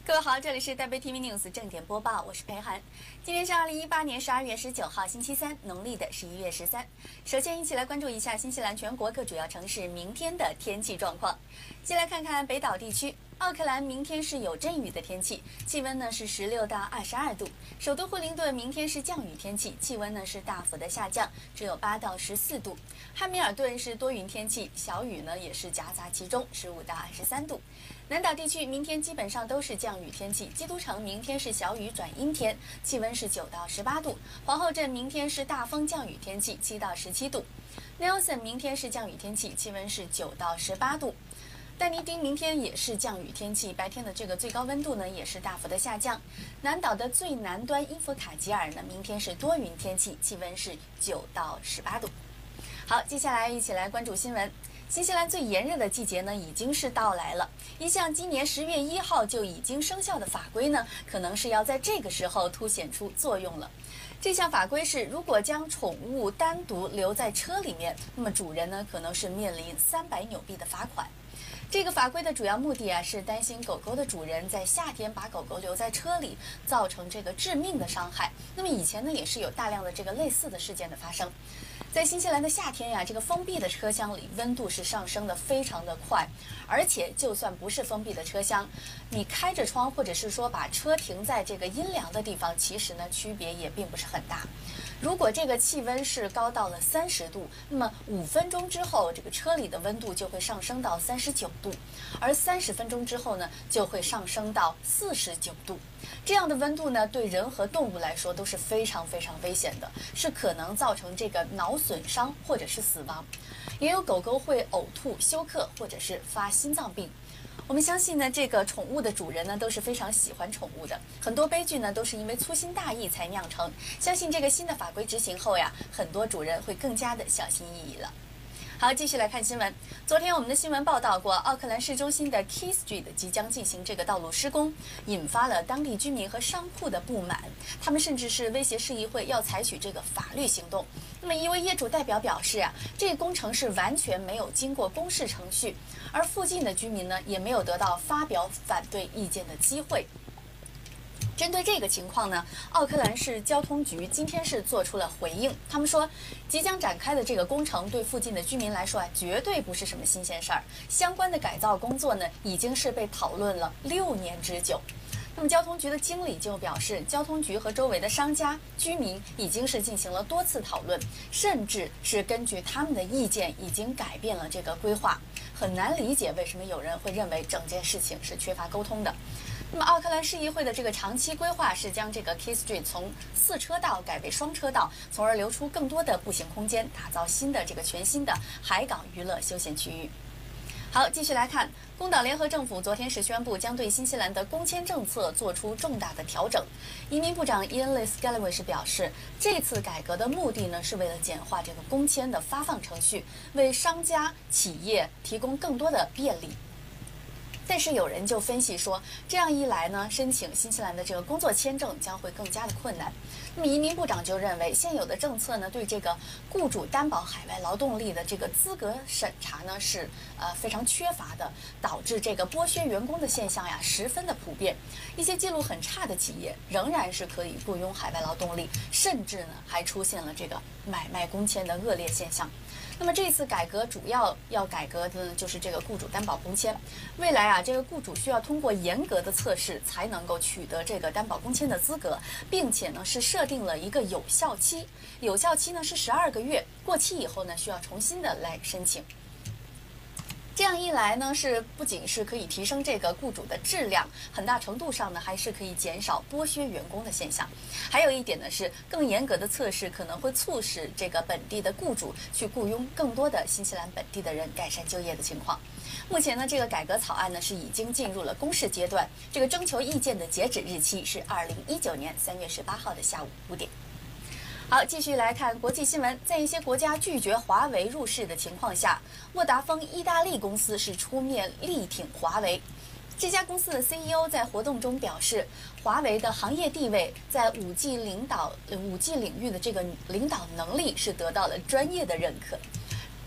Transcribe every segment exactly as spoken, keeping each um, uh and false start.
各位好，这里是台北 T V News 正点播报，我是裴涵。今天是二零一八年十二月十九号，星期三，农历的十一月十三。首先，一起来关注一下新西兰全国各主要城市明天的天气状况。先来看看北岛地区。 奥克兰明天是有阵雨的天气，气温呢是十六到二十二度。首都惠灵顿明天是降雨天气，气温呢是大幅的下降，只有八到十四度。汉密尔顿是多云天气，小雨呢也是夹杂其中，十五到二十三度。南岛地区明天基本上都是降雨天气，基督城明天是小雨转阴天，气温是九到十八度。皇后镇明天是大风降雨天气，七到十七度。Nelson 明天是降雨天气，气温是九到十八度。 但尼丁明天也是降雨天气，白天的这个最高温度呢也是大幅的下降。南岛的最南端因弗卡吉尔呢，明天是多云天气，气温是九到十八度。好，接下来一起来关注新闻。新西兰最炎热的季节呢已经是到来了，一项今年十月一号就已经生效的法规呢，可能是要在这个时候凸显出作用了。 这项法规是，如果将宠物单独留在车里面，那么主人呢可能是面临三百纽币的罚款。这个法规的主要目的啊，是担心狗狗的主人在夏天把狗狗留在车里，造成这个致命的伤害。那么以前呢，也是有大量的这个类似的事件的发生。 在新西兰的夏天呀，这个封闭的车厢里温度是上升的非常的快，而且就算不是封闭的车厢，你开着窗或者是说把车停在这个阴凉的地方，其实呢区别也并不是很大。如果这个气温是高到了三十度，那么五分钟之后，这个车里的温度就会上升到三十九度，而三十分钟之后呢，就会上升到四十九度。 这样的温度呢，对人和动物来说都是非常非常危险的，是可能造成这个脑损伤或者是死亡。也有狗狗会呕吐、休克或者是发心脏病。我们相信呢，这个宠物的主人呢都是非常喜欢宠物的，很多悲剧呢都是因为粗心大意才酿成。相信这个新的法规执行后呀，很多主人会更加的小心翼翼了。 好，继续来看新闻。昨天我们的新闻报道过，奥克兰市中心的 Key Street 即将进行这个道路施工，引发了当地居民和商铺的不满。他们甚至是威胁市议会要采取这个法律行动。那么，一位业主代表表示啊，这个工程是完全没有经过公示程序，而附近的居民呢也没有得到发表反对意见的机会。 针对这个情况呢，奥克兰市交通局今天是做出了回应。他们说，即将展开的这个工程对附近的居民来说啊，绝对不是什么新鲜事儿。相关的改造工作呢，已经是被讨论了六年之久。那么，交通局的经理就表示，交通局和周围的商家、居民已经是进行了多次讨论，甚至是根据他们的意见，已经改变了这个规划。很难理解为什么有人会认为整件事情是缺乏沟通的。 那么，奥克兰市议会的这个长期规划是将这个 Key Street 从四车道改为双车道，从而留出更多的步行空间，打造新的这个全新的海港娱乐休闲区域。好，继续来看，工党联合政府昨天是宣布将对新西兰的工签政策做出重大的调整。移民部长 Ian Galloway 是表示，这次改革的目的呢，是为了简化这个工签的发放程序，为商家企业提供更多的便利。 但是有人就分析说，这样一来呢，申请新西兰的这个工作签证将会更加的困难。那么移民部长就认为，现有的政策呢，对这个雇主担保海外劳动力的这个资格审查呢是呃非常缺乏的，导致这个剥削员工的现象呀十分的普遍。一些记录很差的企业仍然是可以雇佣海外劳动力，甚至呢还出现了这个买卖工签的恶劣现象。 那么这次改革主要要改革的就是这个雇主担保工签。未来啊，这个雇主需要通过严格的测试才能够取得这个担保工签的资格，并且呢是设定了一个有效期，有效期呢是十二个月，过期以后呢需要重新的来申请。 这样一来呢，是不仅是可以提升这个雇主的质量，很大程度上呢，还是可以减少剥削员工的现象。还有一点呢，是更严格的测试可能会促使这个本地的雇主去雇佣更多的新西兰本地的人，改善就业的情况。目前呢，这个改革草案呢是已经进入了公示阶段，这个征求意见的截止日期是二零一九年三月十八号的下午五点。 好，继续来看国际新闻。在一些国家拒绝华为入市的情况下，沃达丰意大利公司是出面力挺华为。这家公司的 C E O 在活动中表示，华为的行业地位在 五 G 领导、五 G 领域的这个领导能力是得到了专业的认可。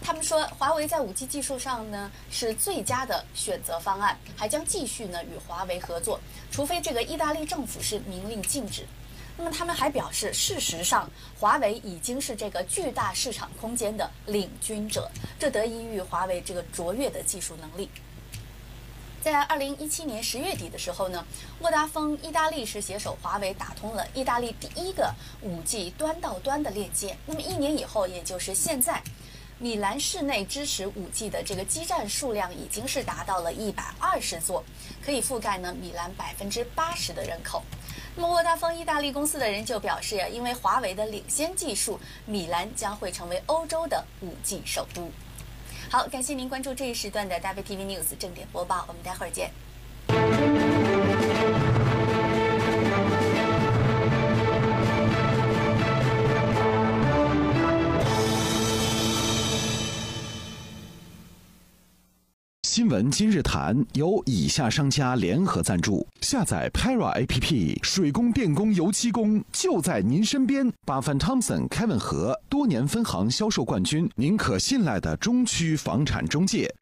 他们说，华为在 五 G 技术上呢是最佳的选择方案，还将继续呢与华为合作，除非这个意大利政府是明令禁止。那么他们还表示，事实上，华为已经是这个巨大市场空间的领军者，这得益于华为这个卓越的技术能力。在二零一七年十月底的时候呢，沃达丰意大利是携手华为打通了意大利第一个 五 G 端到端的链接。那么一年以后，也就是现在，米兰市内支持 五 G 的这个基站数量已经是达到了一百二十座，可以覆盖呢米兰百分之八十的人口。那么沃达丰意大利公司的人就表示呀，因为华为的领先技术，米兰将会成为欧洲的 五 G 首都。好，感谢您关注这一时段的 W T V News 正点播报，我们待会儿见。 新闻今日谈由以下商家联合赞助，下载 Para A P P， 水工、电工、油漆工就在您身边。巴范汤森、凯文和多年分行销售冠军，您可信赖的中区房产中介。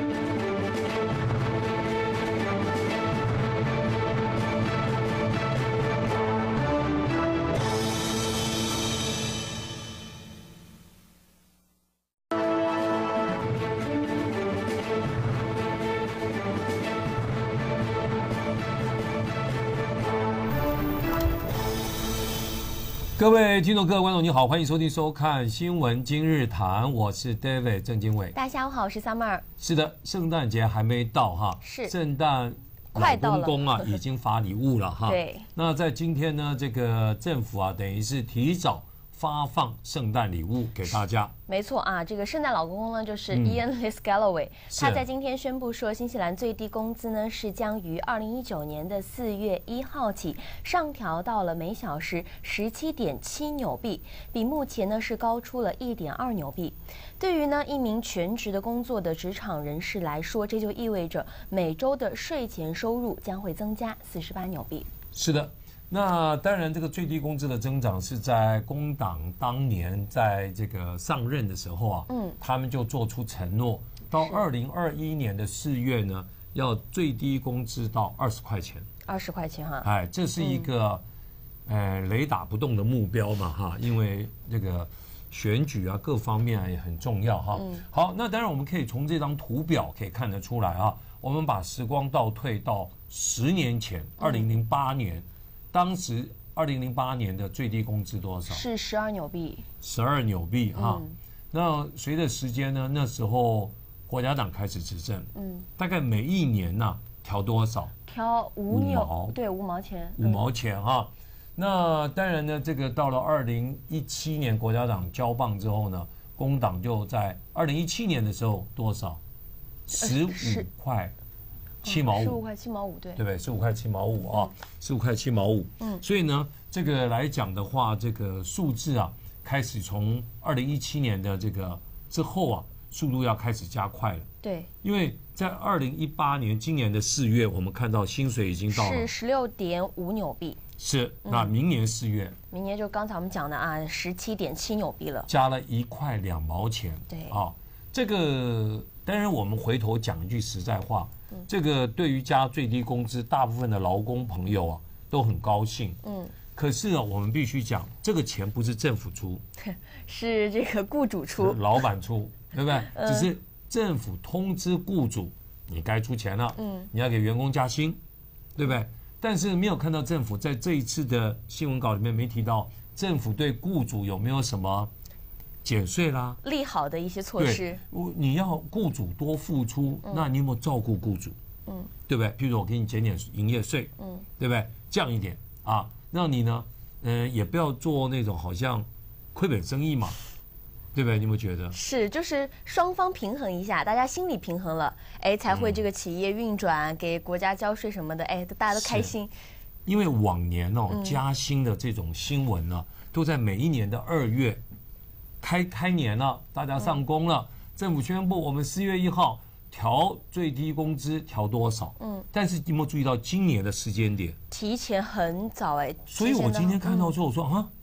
各位听众、各位观众，你好，欢迎收听、收看《新闻今日谈》，我是 David 郑经纬。 大家下午好，我是 Summer。 是的，圣诞节还没到哈， 是圣诞老公公啊已经发礼物了哈。 对。 那在今天呢，这个政府啊，等于是提早发放圣诞礼物给大家。 没错啊，这个圣诞老公公呢，就是 Ian Liscalloway，、嗯、他在今天宣布说，新西兰最低工资呢是将于二零一九年的四月一号起上调到了每小时十七点七纽币，比目前呢是高出了一点二纽币。对于呢一名全职的工作的职场人士来说，这就意味着每周的税前收入将会增加四十八纽币。 是的。那当然，这个最低工资的增长是在工党当年在这个上任的时候啊，嗯，他们就做出承诺，到二零二一年的四月呢，要最低工资到二十块钱。 二十块钱哈， 哎，这是一个、嗯、呃雷打不动的目标嘛哈，因为这个选举啊各方面啊也很重要哈。嗯、好，那当然我们可以从这张图表可以看得出来啊，我们把时光倒退到十年前，二零零八年。嗯当时二零零八年的最低工资多少？ 是十二纽币。十二纽币哈、嗯。那随着时间呢，那时候国家党开始执政，嗯，大概每一年呢、啊、调多少？ 调五纽，对，五毛钱。 五毛钱哈、嗯。那当然呢，这个到了二零一七年国家党交棒之后呢，工党就在二零一七年的时候多少？十五块。七毛五， 十五块七毛五，对， 对不对？十五块七毛五啊，十五块七毛五。嗯，所以呢，这个来讲的话，这个数字啊，开始从二零一七年的这个之后啊，速度要开始加快了。 对， 因为在二零一八年今年的四月，我们看到薪水已经到了是十六点五纽币。 是，那明年四月， 嗯、明年就刚才我们讲的啊，十七点七纽币了， 加了一块两毛钱。 对啊，这个当然我们回头讲一句实在话。这个对于加最低工资，大部分的劳工朋友啊都很高兴。嗯，可是啊，我们必须讲，这个钱不是政府出， 是这个雇主出， 老板出，对不对？嗯、只是政府通知雇主，你该出钱了。嗯，你要给员工加薪，对不对？但是没有看到政府在这一次的新闻稿里面没提到，政府对雇主有没有什么减税啦， 利好的一些措施。 你要雇主多付出，嗯、那你有没有照顾雇主？嗯，对不对？譬如说我给你减点营业税，嗯，对不对？降一点啊，让你呢，嗯、呃，也不要做那种好像亏本生意嘛，对不对？你有没有觉得？ 是，就是双方平衡一下，大家心理平衡了，哎，才会这个企业运转，嗯、给国家交税什么的，哎，大家都开心。 因为往年哦，嗯、加薪的这种新闻呢，都在每一年的二月。开开年了，大家上工了，嗯、政府宣布我们四月一号调最低工资调多少？嗯，但是有没有注意到今年的时间点？ 提前很早哎、欸。 所以我今天看到之后我说啊，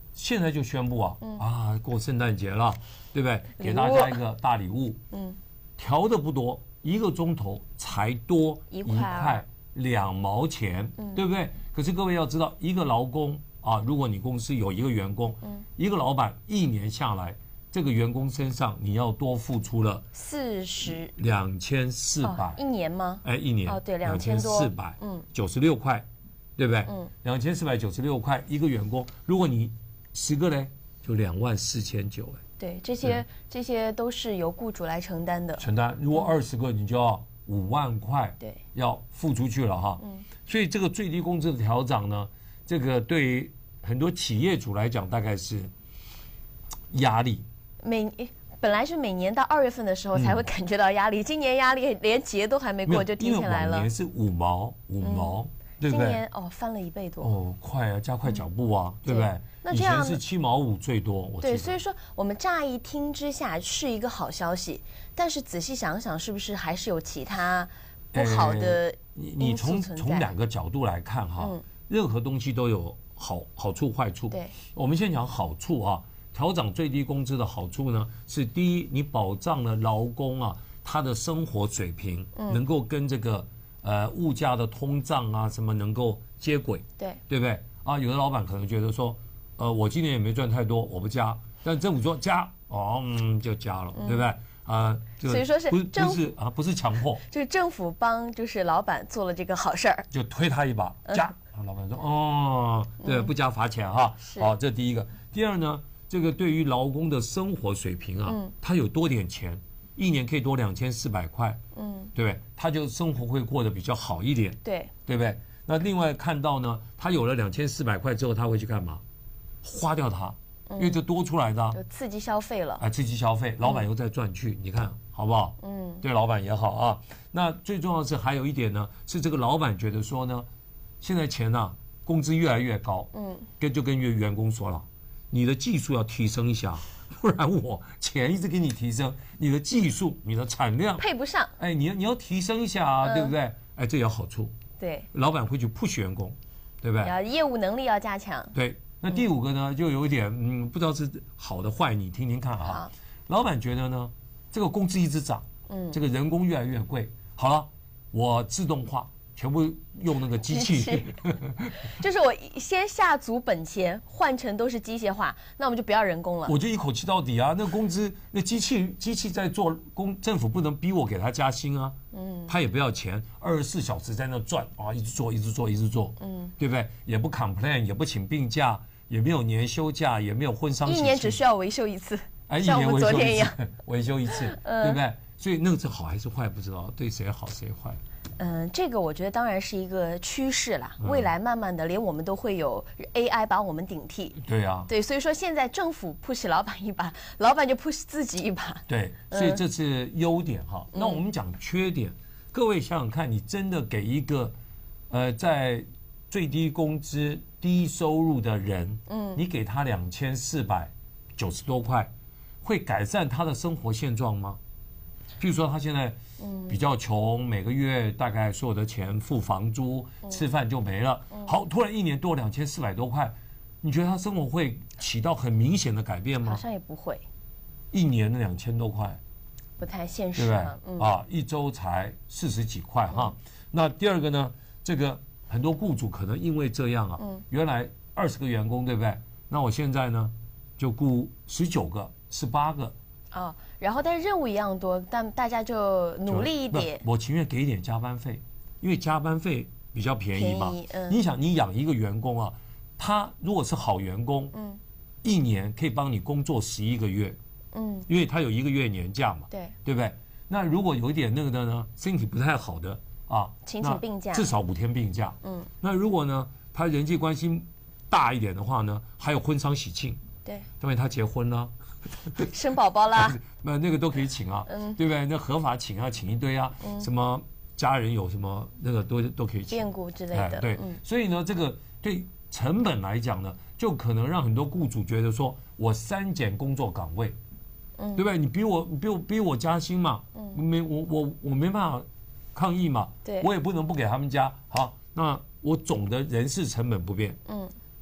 现在就宣布啊，嗯、啊，过圣诞节了，对不对？给大家一个大礼物，嗯，调的不多，一个钟头才多一块两毛钱，嗯、对不对？可是各位要知道，一个劳工啊，如果你公司有一个员工，嗯，一个老板一年下来。这个员工身上你要多付出了四十两千四百一年吗？ 哎，一年哦，对，两千多， 四百嗯九十六块，对不对？嗯，两千四百九十六块一个员工，如果你十个嘞，就两万四千九哎。 对，这些这些都是由雇主来承担的。 承担，如果二十个，你就要五万块， 对， 要付出去了哈。嗯，所以这个最低工资的调涨呢，这个对于很多企业主来讲，大概是压力。 每本来是每年到二月份的时候才会感觉到压力，嗯、今年压力连节都还没过就提前来了。 因为往年是五毛五毛，嗯、对不对？ 今年哦翻了一倍多。 哦，快啊，加快脚步啊，嗯、对不对？ 那这样以前是七毛五最多，我对，所以说我们乍一听之下是一个好消息，但是仔细想想，是不是还是有其他不好的因素存在？ 你从从两个角度来看哈，嗯、任何东西都有好好处坏处。 对， 我们先讲好处啊。调涨最低工资的好处呢，是第一，你保障了劳工啊他的生活水平，嗯、能够跟这个呃物价的通胀啊什么能够接轨， 对对不对？啊，有的老板可能觉得说，呃，我今年也没赚太多，我不加，但政府说加，哦，嗯，就加了，嗯、对不对？啊， 所以说是不不是啊，不是强迫， 就是政府帮就是老板做了这个好事儿， 就推他一把，加，嗯、老板说，哦，对，不加罚钱哈，好，这第一个。第二呢？这个对于劳工的生活水平啊，嗯、他有多点钱，一年可以多两千四百块，嗯，对不对？他就生活会过得比较好一点， 对， 对不对？那另外看到呢，他有了两千四百块之后，他会去干嘛？花掉它，嗯、因为这多出来的、啊， 就刺激消费了， 啊，刺激消费，老板又再赚去，嗯、你看好不好？嗯，对老板也好啊。那最重要的是还有一点呢，是这个老板觉得说呢，现在钱啊，工资越来越高，嗯，跟就跟员员工说了。你的技术要提升一下，不然我钱一直给你提升，你的技术、你的产量配不上。 哎，你你要提升一下啊，嗯、对不对？哎，这有好处。 对， 老板会去 push 员工，对不对？ 要业务能力要加强。 对，那第五个呢，就有一点嗯，不知道是好的坏，你听听看啊。老板觉得呢，这个工资一直涨，嗯，这个人工越来越贵，好了，我自动化。全部用那个机器， 就是我先下足本钱换成都是机械化，那我们就不要人工了。 我就一口气到底啊！那工资，那机器机器在做工，政府不能逼我给他加薪啊。嗯，他也不要钱，二十四小时在那转啊，一直做，一直做，一直做。嗯，对不对？也不 complain， 也不请病假，也没有年休假，也没有婚丧喜庆。 一年只需要维修一次， 哎，一年维修一次，维修一次，对不对？所以那个是好还是坏不知道，对谁好谁坏。 嗯，这个我觉得当然是一个趋势啦。未来慢慢的，连我们都会有 A I 把我们顶替。 对呀， 对，所以说现在政府 push 老板一把，老板就 push 自己一把。 对，所以这是优点哈。那我们讲缺点，各位想想看，你真的给一个呃在最低工资、低收入的人，嗯，你给他两千四百九十多块，会改善他的生活现状吗？譬如说他现在比较穷，每个月大概所有的钱付房租、吃饭就没了。好，突然一年多两千四百多块，你觉得他生活会起到很明显的改变吗？ 好像也不会。 一年两千多块， 不太现实， 对不对？啊，一周才四十几块哈。那第二个呢，这个很多雇主可能因为这样啊，原来二十个员工，对不对？那我现在呢就雇十九个、十八个。 哦，然后但是任务一样多，但大家就努力一点。 我情愿给一点加班费，因为加班费比较便宜嘛。 便宜嗯、 你想，你养一个员工啊，他如果是好员工，嗯，一年可以帮你工作十一个月，嗯，因为他有一个月年假嘛， 对， 对不对？那如果有一点那个的呢，身体不太好的啊， 请请病假， 至少五天病假，嗯。那如果呢，他人际关系大一点的话呢，还有婚丧喜庆， 对， 因为他结婚了。 生宝宝啦， 那那个都可以请啊，嗯，对不对？那合法请啊，请一堆啊，嗯、什么家人有什么那个都都可以请， 变故之类的， 对。嗯、所以呢，这个对成本来讲呢，就可能让很多雇主觉得说，我删减工作岗位，嗯，对不对？你逼我，你逼我逼我加薪嘛，嗯，没我我我没办法抗议嘛， 对， 我也不能不给他们加，好，那我总的人事成本不变，嗯。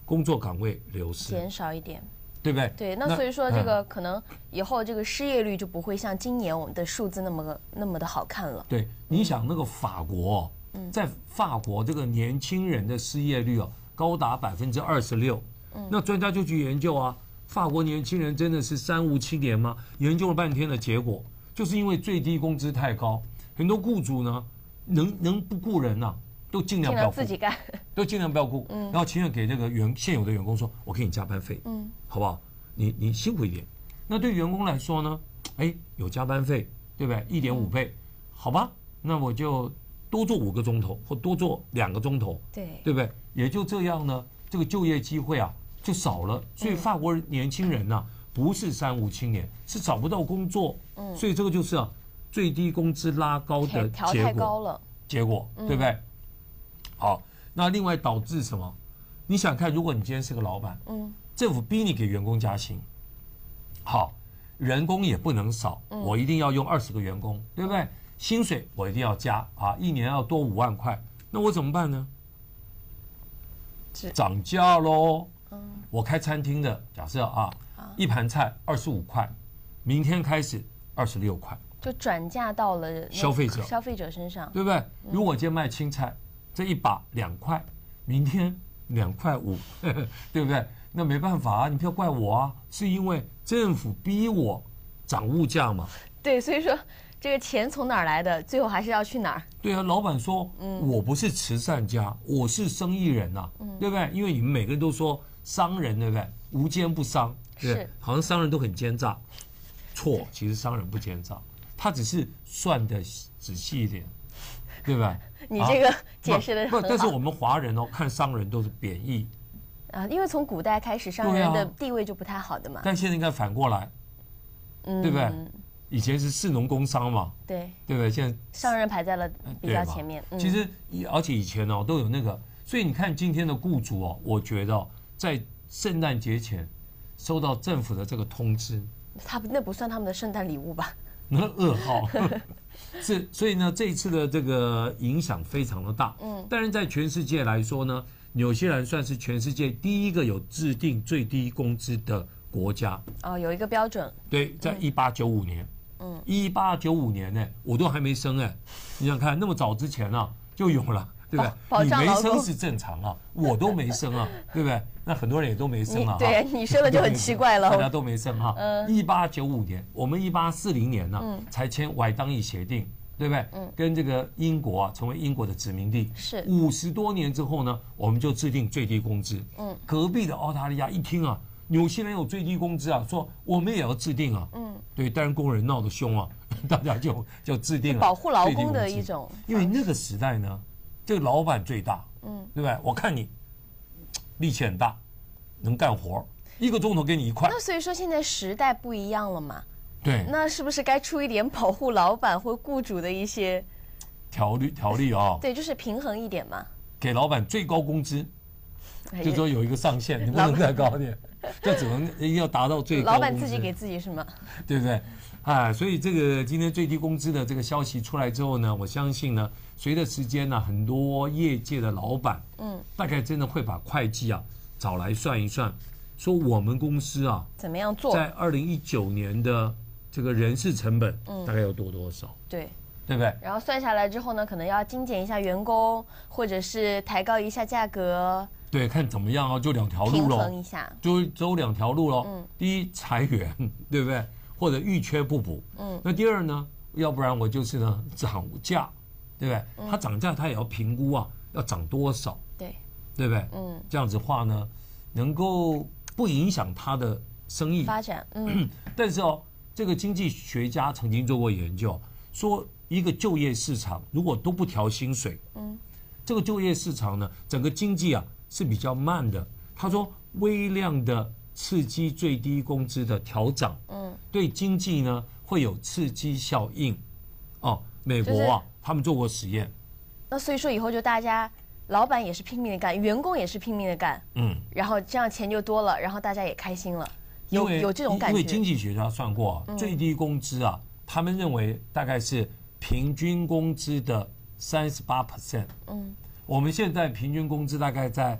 工作岗位流失， 减少一点。 对不对？ 对，那所以说这个可能以后这个失业率就不会像今年我们的数字那么那么的好看了。 对，你想那个法国，在法国这个年轻人的失业率啊高达百分之二十六，那专家就去研究啊，法国年轻人真的是三无青年吗？研究了半天的结果，就是因为最低工资太高，很多雇主呢能能不雇人啊，都尽量不要雇， 自己干， 都尽量不要雇，然后情愿给这个原现有的员工说，我给你加班费，嗯，好不好？你你辛苦一点。那对员工来说呢，哎，有加班费，对不对？一点五倍，好吧？那我就多做五个钟头，或多做两个钟头， 对， 对不对？也就这样呢，这个就业机会啊就少了。所以法国年轻人呐，不是三无青年，是找不到工作，嗯，所以这个就是啊最低工资拉高的调结太高了， 结果，对不对？好，那另外导致什么？你想看，如果你今天是个老板，嗯，政府逼你给员工加薪，好，人工也不能少，我一定要用二十个员工，对不对？薪水我一定要加啊，一年要多五万块，那我怎么办呢？涨价喽。我开餐厅的，假设啊，一盘菜二十五块，明天开始二十六块， 就转嫁到了消费者消费者身上， 对不对？如果我今天卖青菜，这一把两块，明天两块五，对不对？那没办法啊，你不要怪我啊，是因为政府逼我涨物价嘛。 对，所以说这个钱从哪儿来的，最后还是要去哪儿。 对啊，老板说，我不是慈善家，我是生意人呐、啊，对不对？因为你们每个人都说商人，对不对？无奸不商，对不对？好像商人都很奸诈，错，其实商人不奸诈，他只是算的仔细一点，对吧？ 你这个解释的很好。 不，但是我们华人哦，看商人都是贬义啊，因为从古代开始，商人的地位就不太好的嘛。 但现在应该反过来，对不对？以前是士农工商嘛， 对， 对不对？现在商人排在了比较前面。 其实，而且以前哦都有那个，所以你看今天的雇主哦，我觉得在圣诞节前收到政府的这个通知， 他那不算他们的圣诞礼物吧？ 那噩耗是，所以呢，这一次的这个影响非常的大。嗯，当然在全世界来说呢，纽西兰算是全世界第一个有制定最低工资的国家。 哦，有一个标准。 对，在一八九五年。嗯，一八九五年呢，我都还没生哎，你想看那么早之前啊就有了，对不对？你没生是正常啊，我都没生啊，对不对？那很多人也都没生啊。 对，你生了就很奇怪了。 大家都没生哈。一八九五年，我们一八四零年呢才签外当议协定，对不对？嗯。跟这个英国啊成为英国的殖民地。 是。 五十多年之后呢，我们就制定最低工资。嗯。隔壁的澳大利亚一听啊。纽西兰有最低工资啊，说我们也要制定啊，嗯，对，但是工人闹得凶啊，大家就就制定了保护劳工的一种， 因为那个时代呢，这个老板最大，嗯，对不对？我看你力气很大，能干活，一个钟头给你一块。 那所以说现在时代不一样了嘛， 对， 那是不是该出一点保护老板或雇主的一些条例条例啊？ 对，就是平衡一点嘛， 给老板最高工资。就说有一个上限，你不能再高一点，就只能一定要达到最高。 老板自己给自己是吗？ 对不对？啊，所以这个今天最低工资的这个消息出来之后呢，我相信呢，随着时间呢，很多业界的老板，嗯，大概真的会把会计啊找来算一算，说我们公司啊怎么样做， 在二零一九年的这个人事成本，嗯，大概有多多少？ 对。 对不对？ 然后算下来之后呢，可能要精简一下员工，或者是抬高一下价格。 对，看怎么样啊，就两条路喽。 平衡一下， 就走两条路喽。嗯。第一，裁员，对不对？或者预缺不补。嗯。那第二呢？要不然我就是呢涨价，对不对？嗯、它涨价，它也要评估啊，要涨多少？ 对。 对不对？嗯。这样子的话呢，能够不影响它的生意发展。嗯。 但是哦，这个经济学家曾经做过研究，说。一个就业市场如果都不调薪水，嗯，这个就业市场呢，整个经济啊是比较慢的。他说，微量的刺激最低工资的调涨，嗯，对经济呢会有刺激效应。哦，美国啊，他们做过实验。 那所以说以后就大家老板也是拼命的干，员工也是拼命的干，嗯，然后这样钱就多了，然后大家也开心了。有有这种感觉。 因为经济学家算过，最低工资啊，他们认为大概是。平均工资的三十八 percent， 嗯，我们现在平均工资大概在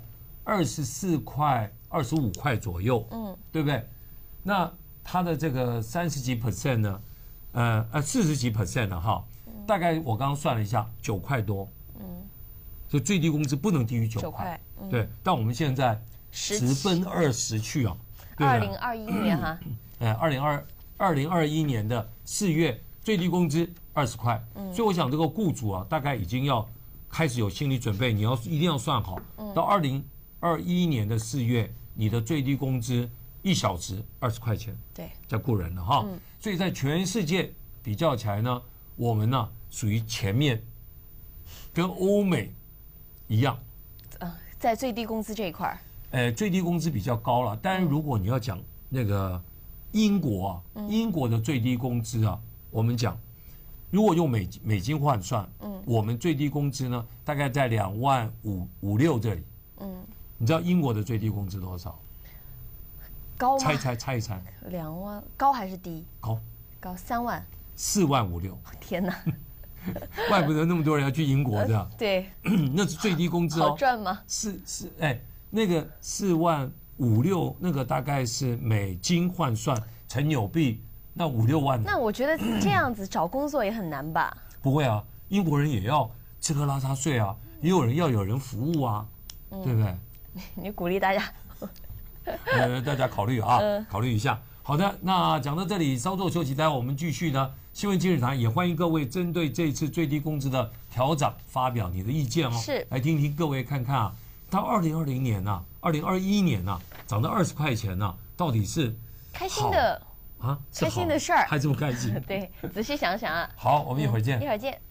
二十四块、二十五块左右，嗯，对不对？那它的这个三十几 percent 呢，呃呃四十几 percent 呢，哈，大概我刚刚算了一下，九块多，嗯，就最低工资不能低于九块，嗯、对。但我们现在直奔二十去啊， 二零二一年哈， 呃，二零二二零二一年的四月最低工资二十块，嗯，所以我想这个雇主啊，大概已经要开始有心理准备，你要一定要算好，嗯、到二零二一年的四月，你的最低工资一小时二十块钱， 对， 在雇人了哈，嗯、所以在全世界比较起来呢，我们呢属于前面，跟欧美一样， 呃，在最低工资这一块儿， 呃，最低工资比较高了，但是如果你要讲那个英国啊，嗯、英国的最低工资啊，我们讲。如果用美美金换算，嗯，我们最低工资呢，大概在两万五五六这里，嗯，你知道英国的最低工资多少？ 高吗？ 猜一猜，猜一猜。 两万，高还是低？ 高， 高三万。 四万五六。 天哪！ 怪不得那么多人要去英国的。 呃、对。 那是最低工资哦。 好赚吗？ 是是，哎，那个四万五六，那个大概是美金换算乘纽币。那五六万， 那我觉得这样子找工作也很难吧？ 不会啊，英国人也要吃喝拉撒睡啊，也有人要有人服务啊，嗯、对不对？ 你鼓励大家， 呃，大家考虑啊，嗯、考虑一下。好的，那讲到这里，稍作休息，待会我们继续呢。新闻今日谈也欢迎各位针对这次最低工资的调整发表你的意见哦， 是来听听各位看看啊，到二零二零年呐、啊，二零二一年呐、啊，涨到二十块钱呐、啊，到底是开心的。 啊， 开心的事儿， 还这么开心？ 对，仔细想想啊。 好，我们一会儿见。 嗯、一会儿见。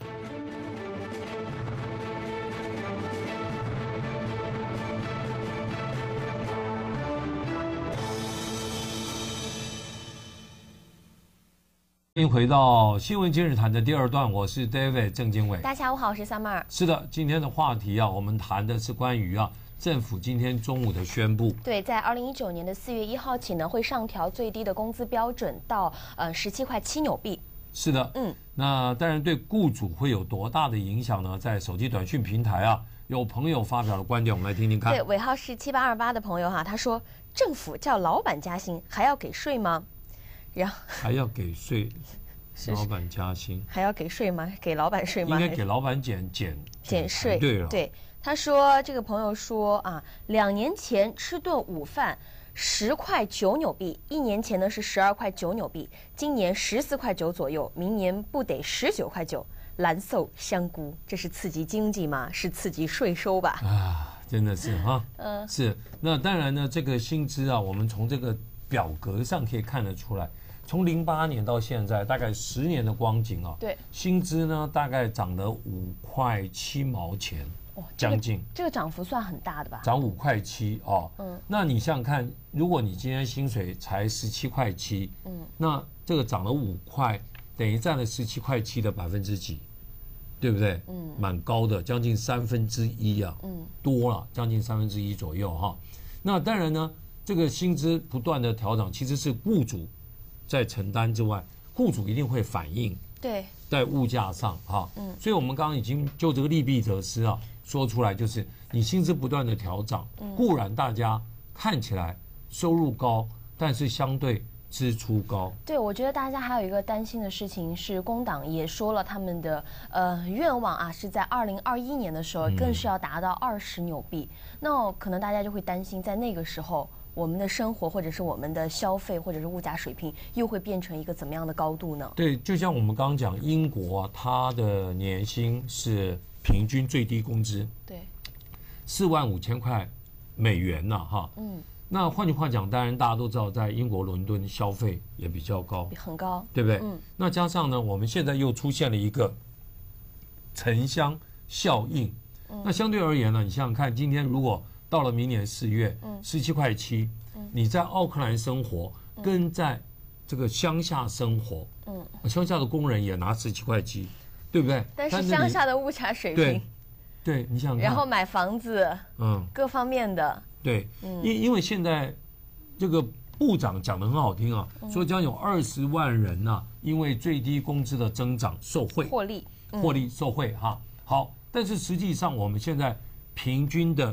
欢迎回到新闻今日谈的第二段，我是 David 郑经纬。 大家下午好，我是 Summer。 是的，今天的话题啊，我们谈的是关于啊。政府今天中午的宣布， 对，在二零一九年的四月一号起呢，会上调最低的工资标准到呃十七块七纽币。 是的，嗯，那当然对雇主会有多大的影响呢？在手机短讯平台啊，有朋友发表了观点，我们来听听看。 对，尾号是七八二八的朋友哈，他说：“政府叫老板加薪，还要给税吗？”然后还要给税，老板加薪还要给税吗？给老板税吗？ 应该给老板减减减税。 对了， 对。他说：“这个朋友说啊，两年前吃顿午饭十块九纽币，一年前呢是十二块九纽币，今年十四块九左右，明年不得十九块九。蓝瘦香菇，这是刺激经济吗？是刺激税收吧？ 啊，真的是哈，嗯，是。那当然呢，这个薪资啊，我们从这个表格上可以看得出来，从零八年到现在，大概十年的光景啊， 对， 薪资呢大概涨了五块七毛钱。”将近、 这个、这个涨幅算很大的吧？ 涨五块七哦，嗯，那你想想看，如果你今天薪水才十七块七，嗯，那这个涨了五块，等于占了十七块七的百分之几，对不对？嗯，蛮高的，将近三分之一啊，嗯，多了，将近三分之一左右哈。那当然呢，这个薪资不断的调整，其实是雇主在承担之外，雇主一定会反映， 对， 在物价上哈，嗯，所以我们刚刚已经就这个利弊得失啊。说出来就是你薪资不断的调整，固然大家看起来收入高，但是相对支出高。 对，我觉得大家还有一个担心的事情是，工党也说了他们的呃愿望啊，是在二零二一年的时候更是要达到二十纽币。嗯、那可能大家就会担心，在那个时候我们的生活或者是我们的消费或者是物价水平又会变成一个怎么样的高度呢？ 对，就像我们刚刚讲，英国啊，它的年薪是。平均最低工资对四万五千块美元呐、啊、哈，嗯，那换句话讲，当然大家都知道，在英国伦敦消费也比较高， 很高， 对不对？嗯，那加上呢，我们现在又出现了一个城乡效应，嗯、那相对而言呢，你想想看，今天如果到了明年四月，嗯，十七块七，嗯，你在奥克兰生活，嗯、跟在这个乡下生活，嗯，乡下的工人也拿十七块七。对不对？ 但是乡下的物价水平， 对，对你想看， 然后买房子，嗯，各方面的， 对，嗯、因因为现在这个部长讲得很好听啊，嗯、说将有二十万人呐、啊，因为最低工资的增长受惠， 获利， 嗯、获利受惠哈。好，但是实际上我们现在平均的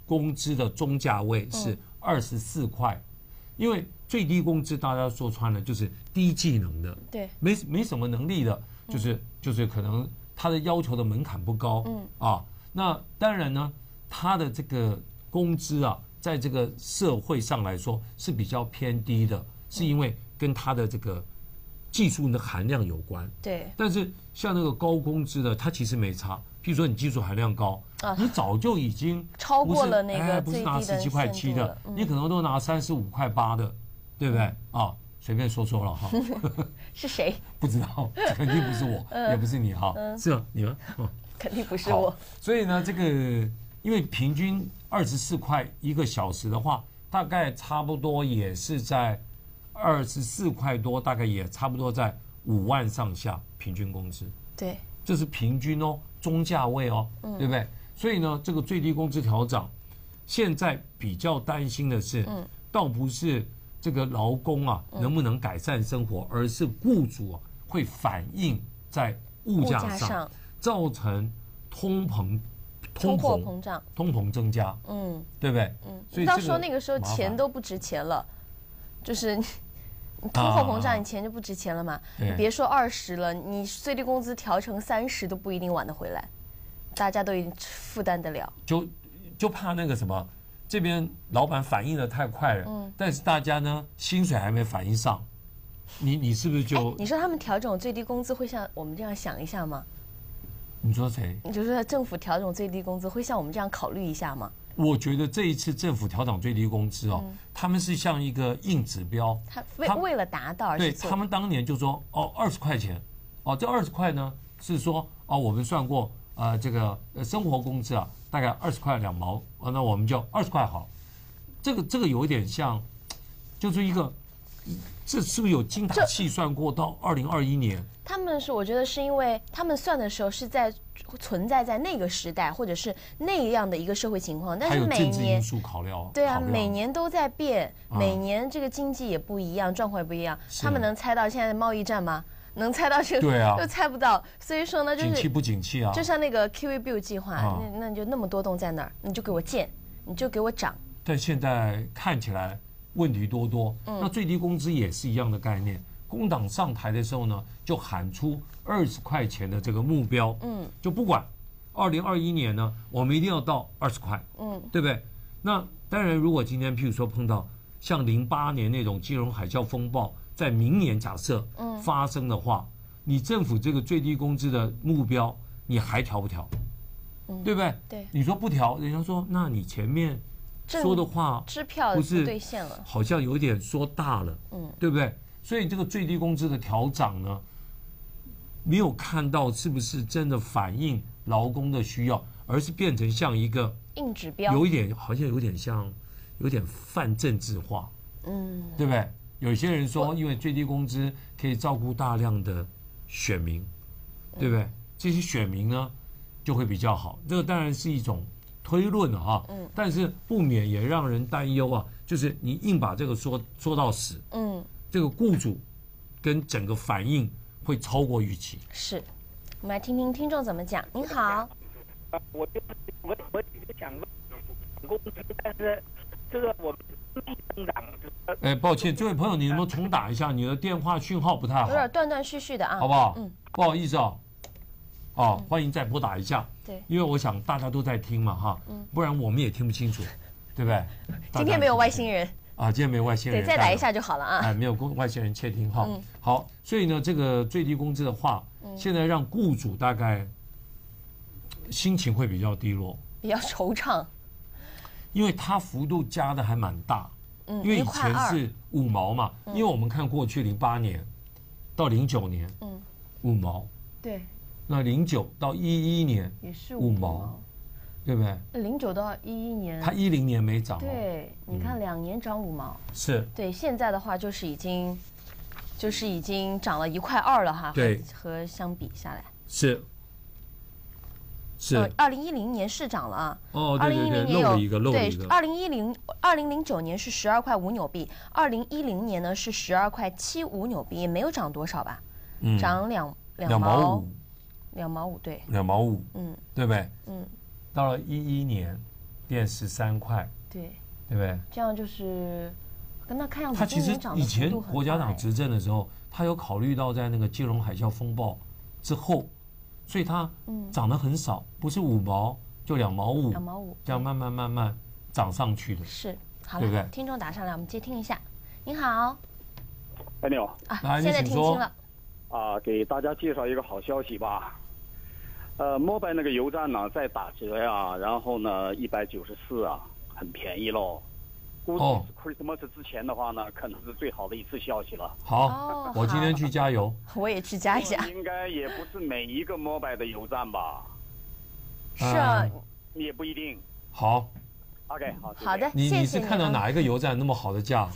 工资的中价位是二十四块，因为最低工资大家说穿了就是低技能的， 对， 没没什么能力的，就是就是可能他的要求的门槛不高，嗯啊，那当然呢，他的这个工资啊，在这个社会上来说是比较偏低的，是因为跟他的这个技术的含量有关， 对， 但是像那个高工资的，它其实没差。譬如说你技术含量高， 啊你早就已经超过了那个不是拿最低的十七块限七的度了，嗯你可能都拿三十五块八的，对不对啊？随便说说了哈， 是谁？ 不知道，肯定不是我，也不是你哈，是吗？你们？哦肯定不是我。 所以呢，这个因为平均二十四块一个小时的话，大概差不多也是在二十四块多，大概也差不多在五万上下平均工资。 对， 这是平均哦，中价位哦，对不对？所以呢，这个最低工资调涨，现在比较担心的是，倒不是这个劳工啊能不能改善生活，而是雇主啊会反映在物价上，造成通膨、 通货膨胀、 通膨增加，嗯，对不对？ 嗯， 所以到时候那个时候钱都不值钱了，就是你通货膨胀，你钱就不值钱了嘛。你别说二十了，你最低工资调成三十都不一定挽得回来，大家都已经负担得了。 就就怕那个什么，这边老板反应的太快了，嗯，但是大家呢薪水还没反应上，你你是不是就？ 你说他们调整最低工资会像我们这样想一下吗？ 你说谁？ 你就说政府调整最低工资会像我们这样考虑一下吗？ 我觉得这一次政府调整最低工资哦，他们是像一个硬指标， 他为为了达到而对他们当年就说哦二十块钱，哦这二十块呢是说哦我们算过呃这个生活工资啊大概二十块两毛，哦那我们就二十块好，这个这个有一点像，就是一个这是不是有精打细算过到二零二一年？ 他们是我觉得是因为他们算的时候是在存在在那个时代或者是那样的一个社会情况，但是每年因素考量， 对啊，每年都在变，每年这个经济也不一样，状况也不一样。他们能猜到现在的贸易战吗？能猜到这个？ 对啊， 又猜不到。所以说呢，就是景气不景气啊。 就像那个 Q E Bill 计划，那那你就那么多栋在那儿，你就给我建，你就给我涨。 但现在看起来问题多多。那最低工资也是一样的概念。工党上台的时候呢，就喊出二十块钱的这个目标，嗯，就不管二零二一年呢，我们一定要到二十块，嗯，对不对？那当然，如果今天譬如说碰到像零八年那种金融海啸风暴，在明年假设发生的话，你政府这个最低工资的目标，你还调不调？对不对？ 对， 你说不调，人家说那你前面说的话支票不兑现了， 好像有点说大了，嗯，对不对？所以这个最低工资的调涨呢，没有看到是不是真的反映劳工的需要，而是变成像一个硬指标， 有一点好像有点像，有点泛政治化，嗯，对不对？有些人说，因为最低工资可以照顾大量的选民，对不对？这些选民呢就会比较好，这个当然是一种推论了哈，嗯，但是不免也让人担忧啊，就是你硬把这个说说到死，嗯。这个雇主跟整个反应会超过预期。 是，我们来听听听众怎么讲。您好， 我就我我只是想问工资，但是这个我们增长。 哎，抱歉，这位朋友，你能不能重打一下？你的电话讯号不太好， 有点断断续续的啊， 好不好？嗯，不好意思啊，哦，欢迎再拨打一下。 对， 因为我想大家都在听嘛哈，嗯，不然我们也听不清楚，对不对？ 今天没有外星人。 啊，今天没有外星人， 对，再来一下就好了啊！ 哎，没有外星人窃听哈。嗯、好，所以呢，这个最低工资的话，嗯、现在让雇主大概心情会比较低落， 比较惆怅， 因为它幅度加的还蛮大。嗯，因为以前是五毛嘛，嗯、因为我们看过去零八年到零九年，嗯，五毛， 对， 那零九到一一年也是五毛。对不对？ 零九到一一年， 它一零年没涨。 对，你看两年涨五毛。 是。 对，现在的话就是已经，就是已经涨了一块二了哈。 对。 和相比下来。 是。是。 二零一零年是涨了啊。 哦，对对对，漏了一个，漏了一个。 对，二零一零二零零九年是十二块五纽币，二零一零年呢是十二块七五纽币，也没有涨多少吧？嗯。涨两两毛五。两毛五，对。 两毛五，嗯，对不对？嗯。到了一一年， 变十三块， 对， 对不对？ 这样就是跟他看样子， 他其实以前国家党执政的时候，他有考虑到在那个金融海啸风暴之后，所以它涨得很少，不是五毛就两毛五， 两毛五， 这样慢慢慢慢涨上去的。 是，好了， 对不对？ 听众打上来，我们接听一下。您好， 哎，你好啊，现在听清了。 啊，给大家介绍一个好消息吧。呃，摩拜那个油站呢在打折呀，然后呢一百九十四啊，很便宜喽。估计 Christmas 之前的话呢，可能是最好的一次消息了。 好， 哦、 我今天去加油， 我也去加一下。 应该也不是每一个摩拜的油站吧？ 是啊， 你也不一定。 好 ，OK， 好， 好的， 你你是谢谢看到哪一个油站那么好的价？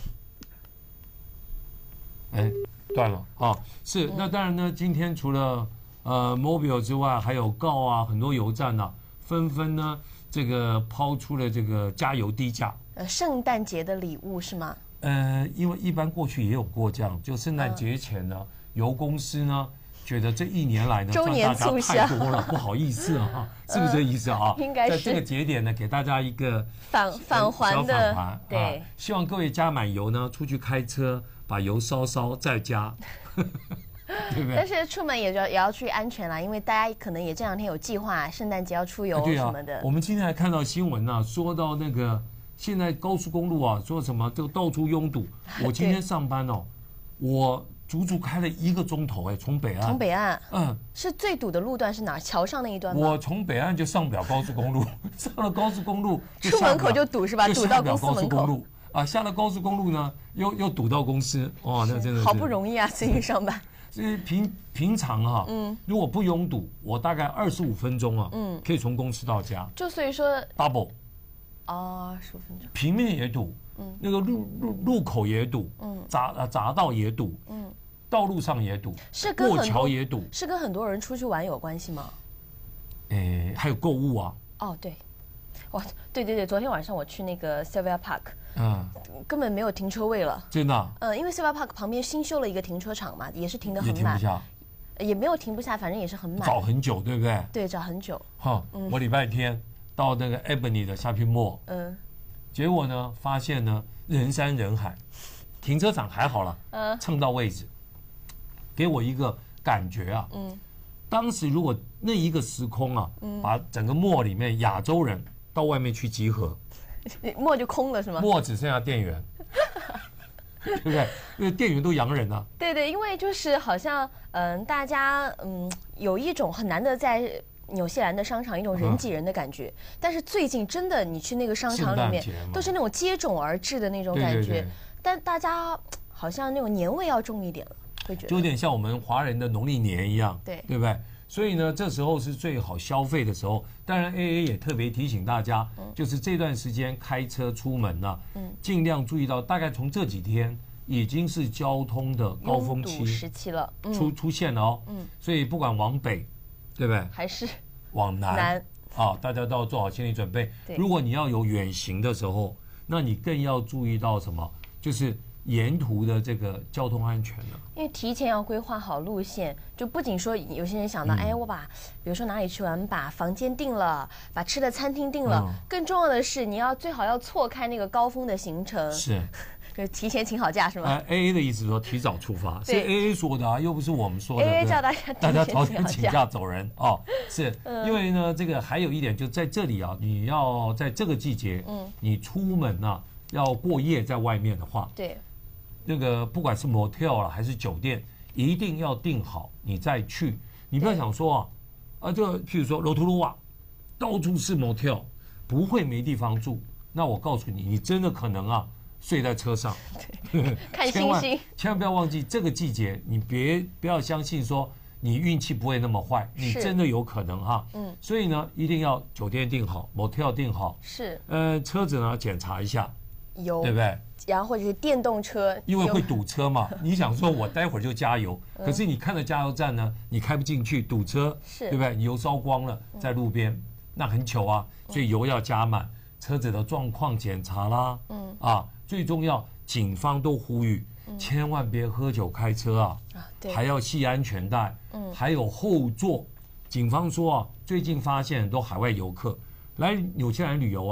哎，断了啊！是，那当然呢，今天除了呃 Mobile 之外，还有告啊，很多油站呢、啊，纷纷呢这个抛出了这个加油低价。 呃，圣诞节的礼物是吗？ 呃，因为一般过去也有过这样，就圣诞节前呢，油公司呢觉得这一年来呢周年促销太多了，不好意思啊，是不是这意思啊？ 应该是在这个节点呢，给大家一个返返还的小返还， 对、 啊，希望各位加满油呢，出去开车把油烧烧再加。对不对？ 但是出门也要也要注意安全啦，因为大家可能也这两天有计划，圣诞节要出游什么的。 啊啊、我们今天还看到新闻呢、啊，说到那个现在高速公路啊，说什么就到处拥堵。我今天上班哦，我足足开了一个钟头哎，从北岸。 从北岸， 嗯， 是最堵的路段是哪？桥上那一段吗？ 我从北岸就上不了高速公路，上了高速公路出门口就堵是吧？堵到公司门口。 啊，下了高速公路呢，又又堵到公司，哇，那真的是好不容易啊，最近上班。 所以平平常啊，嗯，如果不拥堵，我大概二十五分钟啊，嗯，可以从公司到家。 就所以说 double， 哦，十五分钟。 平面也堵，嗯，那个路路路口也堵，嗯，匝呃匝道也堵，嗯，道路上也堵， 是跟过桥也堵， 是跟很多人出去玩有关系吗？ 诶，还有购物啊。 哦，对，哇，对对对，昨天晚上我去那个 Sylvia Park。嗯，根本没有停车位了， 真的、啊。 嗯，因为 Sylvia Park 旁边新修了一个停车场嘛，也是停得很满， 也停不下， 也没有停不下，反正也是很满， 找很久，对不对？ 对，找很久。 哈、嗯，我礼拜天到那个 Ebony 的 Shopping Mall，嗯，结果呢，发现呢人山人海，停车场还好了，嗯，蹭到位置，给我一个感觉啊，嗯，当时如果那一个时空啊，嗯，把整个 mall 里面亚洲人到外面去集合。 墨就空了是吗？ 墨只剩下店员，对不对？因为店员都洋人啊。 对对，因为就是好像嗯，大家嗯有一种很难得在纽西兰的商场一种人挤人的感觉，嗯、但是最近真的你去那个商场里面都是那种接踵而至的那种感觉， 对对对， 但大家好像那种年味要重一点了，会觉得就有点像我们华人的农历年一样， 对对不对？所以呢，这时候是最好消费的时候。当然 ，A A 也特别提醒大家，就是这段时间开车出门呢、啊，尽量注意到，大概从这几天已经是交通的高峰期时期了， 出出现了哦。所以不管往北，对不对？ 还是往南， 南啊，大家都要做好心理准备。如果你要有远行的时候，那你更要注意到什么？就是沿途的这个交通安全了， 因为提前要规划好路线，就不仅说有些人想到，嗯、哎，我把比如说哪里去玩，把房间定了，把吃的餐厅定了，嗯、更重要的是你要最好要错开那个高峰的行程， 是， 就提前请好假是吗？ 呃 ，A A 的意思说提早出发，是 A A 说的啊，又不是我们说的。 A A 叫大家大家早点请假走人哦，是、嗯、因为呢，这个还有一点就在这里啊，你要在这个季节，嗯，你出门啊要过夜在外面的话， 对。 那个不管是 motel 了还是酒店，一定要订好你再去。你不要想说啊，啊，就譬如说罗图鲁瓦，到处是 motel， 不会没地方住。那我告诉你，你真的可能啊睡在车上， 看星星。 千万不要忘记这个季节，你别不要相信说你运气不会那么坏，你真的有可能哈。嗯。所以呢，一定要酒店订好 ，motel 订好。 是。 呃，车子呢检查一下， 有对不对？ 然后或者是电动车， 因为会堵车嘛。你想说我待会儿就加油，可是你看着加油站呢，你开不进去，堵车，对不对？你油烧光了，在路边，那很糗啊。所以油要加满，车子的状况检查啦，嗯啊，最重要，警方都呼吁，千万别喝酒开车啊，还要系安全带，嗯，还有后座。警方说啊，最近发现很多海外游客来纽西兰旅游啊。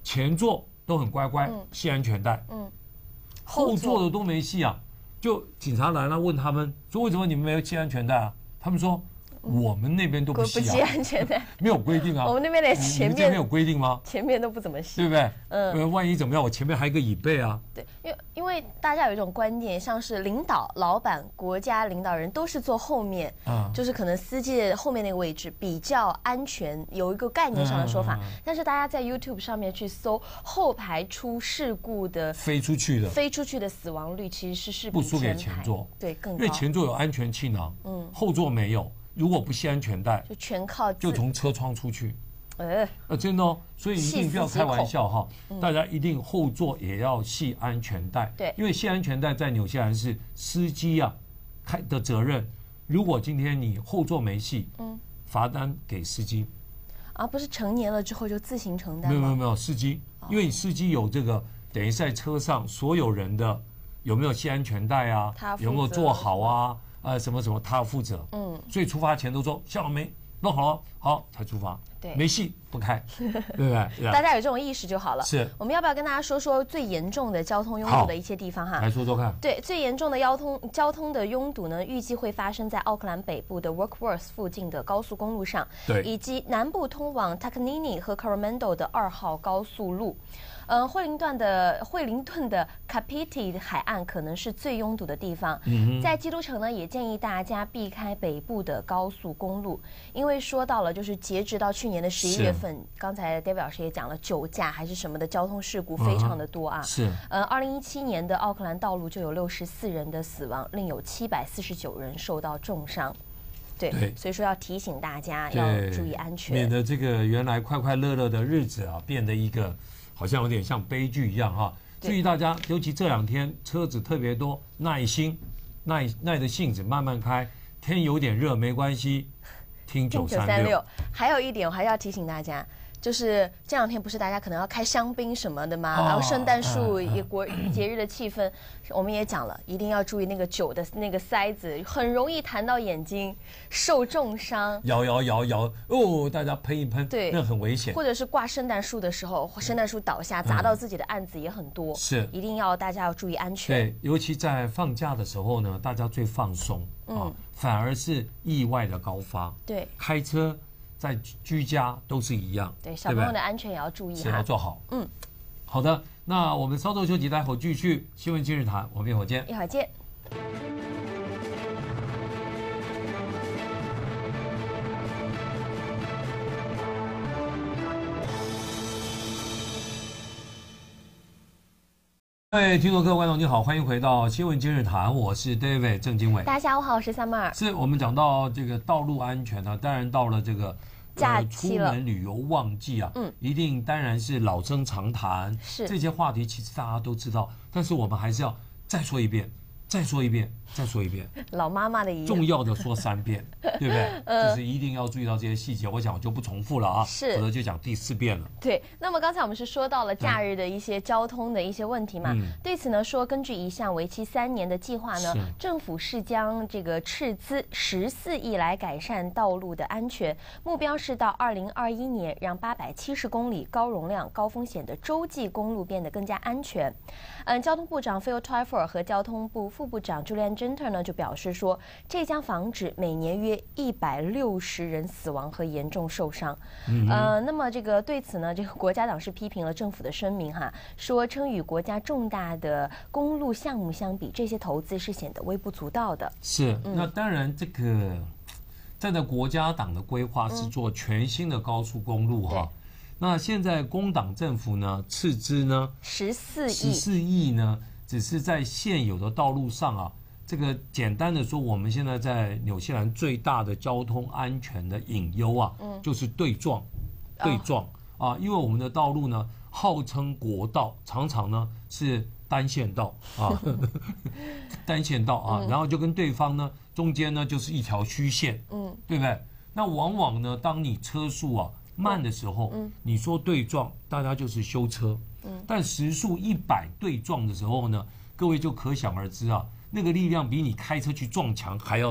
前座都很乖乖，系安全带， 嗯， 后座的都没系啊。就警察来了，问他们说为什么你们没有系安全带啊？他们说我们那边都不系啊， 不系安全带， 没有规定啊。 我们那边连前面没有规定吗？ 前面都不怎么系， 对不对？ 嗯， 万一怎么样，我前面还有一个椅背啊。 对，因为因为大家有一种观念，像是领导、老板、国家领导人都是坐后面，嗯，就是可能司机后面那个位置比较安全，有一个概念上的说法。嗯嗯嗯、但是大家在 YouTube 上面去搜后排出事故的飞出去的飞出去的死亡率，其实是不输给前座， 对，更高。 因为前座有安全气囊，嗯，后座没有。如果不系安全带， 就全靠就从车窗出去。 呃， 呃，真的哦，所以一定不要开玩笑哈，大家一定后座也要系安全带。 对， 因为系安全带在纽西兰是司机啊开的责任。如果今天你后座没系，嗯，罚单给司机。 啊，不是成年了之后就自行承担吗？ 没有没有没有，司机，因为司机有这个，等于在车上所有人的有没有系安全带啊，有没有坐好啊。呃，什么什么，他要负责。嗯，所以出发前都说系好没，弄好了，好才出发。 对， 没戏不开，对不对？ 大家有这种意识就好了。 是， 我们要不要跟大家说说最严重的交通拥堵的一些地方哈？ 来说说看。 对，最严重的交通交通的拥堵呢，预计会发生在奥克兰北部的 Warkworth 附近的高速公路上， 对， 以及南部通往 Takanini 和 Coromandel 的二号高速路。呃，惠灵顿的惠灵顿的 Kapiti 海岸可能是最拥堵的地方。嗯、在基督城呢，也建议大家避开北部的高速公路，因为说到了，就是截止到去年的十一月份，刚才 David 老师也讲了，酒驾还是什么的交通事故非常的多啊。 是。 呃，二零一七年的奥克兰道路就有六十四人的死亡，另有七百四十九人受到重伤。对，对，所以说要提醒大家要注意安全， 免得这个原来快快乐乐的日子啊，变得一个。好像有点像悲剧一样哈，注意大家，尤其这两天车子特别多，耐心、耐耐着性子慢慢开。天有点热没关系，听九三六。 还有一点，我还要提醒大家，就是这两天不是大家可能要开香槟什么的吗？然后圣诞树也国节日的气氛，我们也讲了，一定要注意那个酒的那个塞子，很容易弹到眼睛，受重伤。 摇摇摇摇哦，大家喷一喷， 对， 那很危险。 或者是挂圣诞树的时候，圣诞树倒下砸到自己的案子也很多， 是， 一定要大家要注意安全。 对，尤其在放假的时候呢，大家最放松啊，反而是意外的高发。 对， 开车。在居家都是一样， 对小朋友的安全也要注意， 是要做好。嗯，好的，那我们稍作休息，待会继续新闻今日谈，我们一会儿见。 一会儿见。 各位听众、各位观众，你好，欢迎回到新闻今日谈，我是 David 郑经纬。 大家下午好，我是 Summer。 是我们讲到这个道路安全呢，当然到了这个假期了， 出门旅游旺季啊，嗯，一定当然是老生常谈， 是这些话题其实大家都知道，但是我们还是要再说一遍。再说一遍，再说一遍， 老妈妈的一样， 重要的说三遍，对不对？呃、就是一定要注意到这些细节。我想我就不重复了啊， 是， 否则就讲第四遍了。 对，那么刚才我们是说到了假日的一些交通的一些问题嘛，嗯、对此呢说，根据一项为期三年的计划呢，政府是将这个斥资十四亿来改善道路的安全，目标是到二零二一年让八百七十公里高容量、高风险的洲际公路变得更加安全。嗯，交通部长 Phil Twyford 和交通部副部长 Julian Genter 呢就表示说，这将防止每年约一百六十人死亡和严重受伤。嗯、呃，那么这个对此呢，这个国家党是批评了政府的声明哈，说称与国家重大的公路项目相比，这些投资是显得微不足道的。 是，嗯、那当然这个在的国家党的规划是做全新的高速公路哈。嗯，那现在工党政府呢斥资呢十四亿， 十四亿呢，只是在现有的道路上啊，这个简单的说，我们现在在纽西兰最大的交通安全的隐忧啊，嗯、就是对撞，对撞、哦、啊，因为我们的道路呢号称国道，常常呢是单线道啊，单线道啊，嗯、然后就跟对方呢中间呢就是一条虚线，嗯，对不对？那往往呢，当你车速啊慢的时候，嗯、你说对撞，大家就是修车。嗯、但时速一百对撞的时候呢，各位就可想而知啊，那个力量比你开车去撞墙还要大。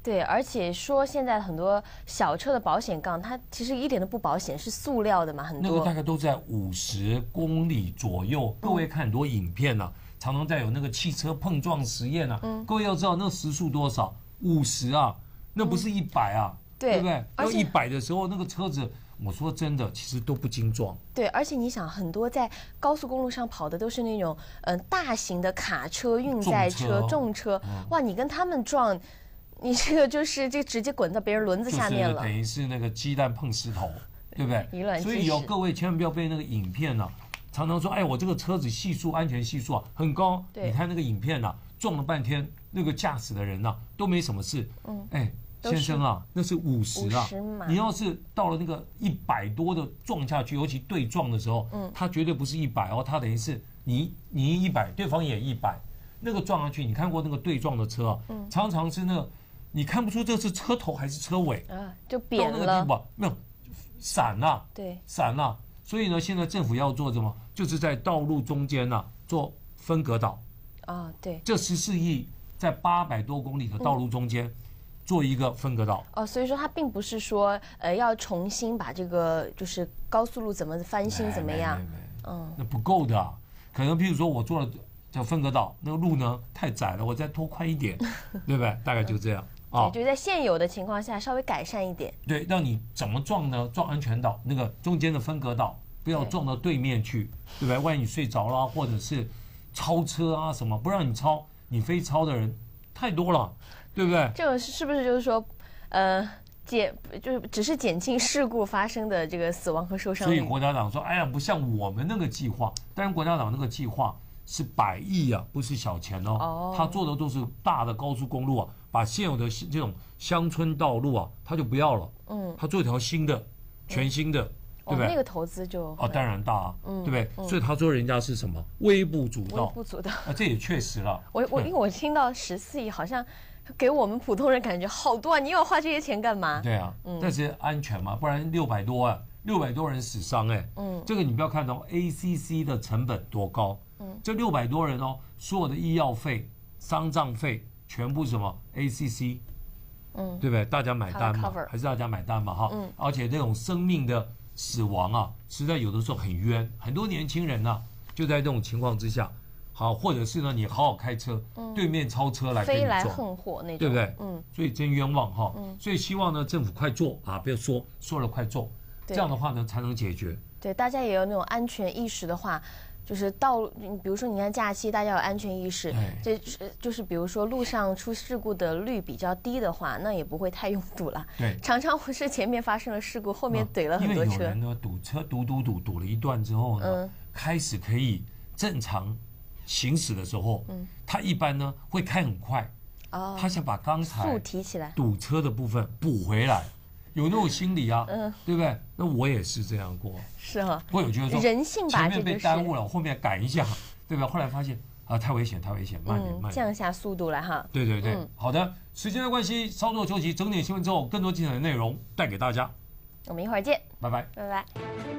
对，而且说现在很多小车的保险杠，它其实一点都不保险，是塑料的嘛，很多。 那个大概都在五十公里左右。各位看很多影片呢、啊，常常在有那个汽车碰撞实验啊。嗯、各位要知道那个时速多少？五十啊，那不是一百啊，嗯、对, 对不对？要一百的时候，那个车子，我说真的，其实都不经撞。 对，而且你想，很多在高速公路上跑的都是那种嗯、呃、大型的卡车、运载车、重车，重车嗯、哇，你跟他们撞。你这个就是这直接滚到别人轮子下面了， 等于是那个鸡蛋碰石头，对不对？ 以卵击石。 所以有各位千万不要被那个影片呢、啊，常常说，哎，我这个车子系数安全系数啊很高，你看那个影片呢、啊，撞了半天，那个驾驶的人呢、啊、都没什么事，嗯，哎，先生啊，那是五十啊，你要是到了那个一百多的撞下去，尤其对撞的时候，嗯，它绝对不是一百哦，它等于是你你一百，对方也一百，那个撞下去，你看过那个对撞的车啊，嗯，常常是那个。你看不出这是车头还是车尾啊，就扁了。 到那个地步没有闪了， 对， 闪了。所以呢，现在政府要做什么？就是在道路中间呢、啊、做分隔岛。 啊，对。 这十四亿在八百多公里的道路中间、嗯、做一个分隔岛。 哦，所以说它并不是说呃要重新把这个就是高速路怎么翻新怎么样， 嗯，那不够的、啊。可能譬如说我做了叫分隔岛，那个路呢太窄了，我再拖宽一点，对不对？大概就这样。 对，就在现有的情况下稍微改善一点。 对，让你怎么撞呢？撞安全岛，那个中间的分隔岛，不要撞到对面去， 对, 对不对？万一你睡着了，或者是超车啊什么，不让你超，你非超的人太多了，对不对？ 这种是不是就是说，呃，减就是只是减轻事故发生的这个死亡和受伤率？ 所以国家党说，哎呀，不像我们那个计划，当然国家党那个计划是百亿啊，不是小钱哦。哦。他做的都是大的高速公路啊。把现有的这种乡村道路啊，他就不要了，嗯，他做一条新的、全新的，对不对？ 那个投资就哦，当然大啊，嗯，对不对？所以他说人家是什么微不足道， 微不足道啊，这也确实了。 我我因为我听到十四亿，好像给我们普通人感觉好多啊，你要花这些钱干嘛？ 对啊，但是安全嘛，不然六百多啊，六百多人死伤哎，嗯，这个你不要看到 A C C 的成本多高，嗯，这六百多人哦，所有的医药费、丧葬费。全部什么 A C C， 嗯，对不对？大家买单嘛，还是大家买单嘛，哈。嗯。而且这种生命的死亡啊，实在有的时候很冤，很多年轻人呢、啊，就在这种情况之下，好，或者是呢，你好好开车，嗯、对面超车来跟你撞，飞来横祸那种， 对不对？嗯。所以真冤枉哈，嗯。所以希望呢，政府快做啊，不要说说了快做，这样的话呢，才能解决。 对，大家也有那种安全意识的话。就是道，比如说你看假期，大家有安全意识，这就是比如说路上出事故的率比较低的话，那也不会太拥堵了。 对， 常常不是前面发生了事故，后面怼了很多车。 因为有人呢堵车堵堵堵堵了一段之后呢，嗯、开始可以正常行驶的时候，嗯、他一般呢会开很快，哦，他想把刚才速提起来堵车的部分补回来。有那种心理啊，嗯，对不对？那我也是这样过， 是啊， 我有觉得说人性吧， 前面被耽误了，我后面赶一下，对吧？后来发现啊，太危险，太危险，慢点，慢点， 降下速度来哈。 对对对，好的，时间的关系，稍作休息，整点新闻之后，更多精彩的内容带给大家。 我们一会儿见， 拜拜， 拜拜。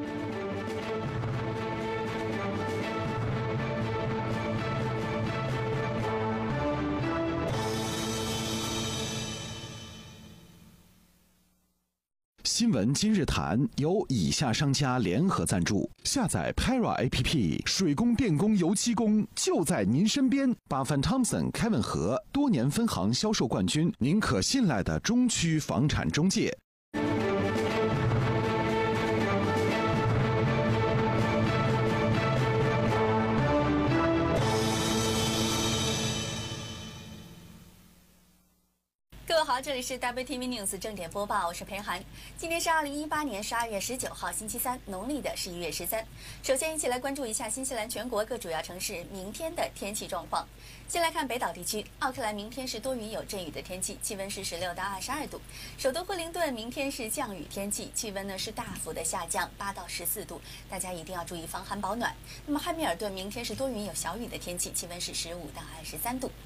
新闻今日谈由以下商家联合赞助，下载 Para A P P， 水工、电工、油漆工就在您身边。巴范汤森、凯文和多年分行销售冠军，您可信赖的中区房产中介。 各位好，这里是 W T V News 正点播报，我是裴涵。今天是二零一八年十二月十九号，星期三，农历的是一月十三。首先，一起来关注一下新西兰全国各主要城市明天的天气状况。先来看北岛地区，奥克兰明天是多云有阵雨的天气，气温是十六到二十二度。首都惠灵顿明天是降雨天气，气温呢是大幅的下降，八到十四度，大家一定要注意防寒保暖。那么汉密尔顿明天是多云有小雨的天气，气温是十五到二十三度。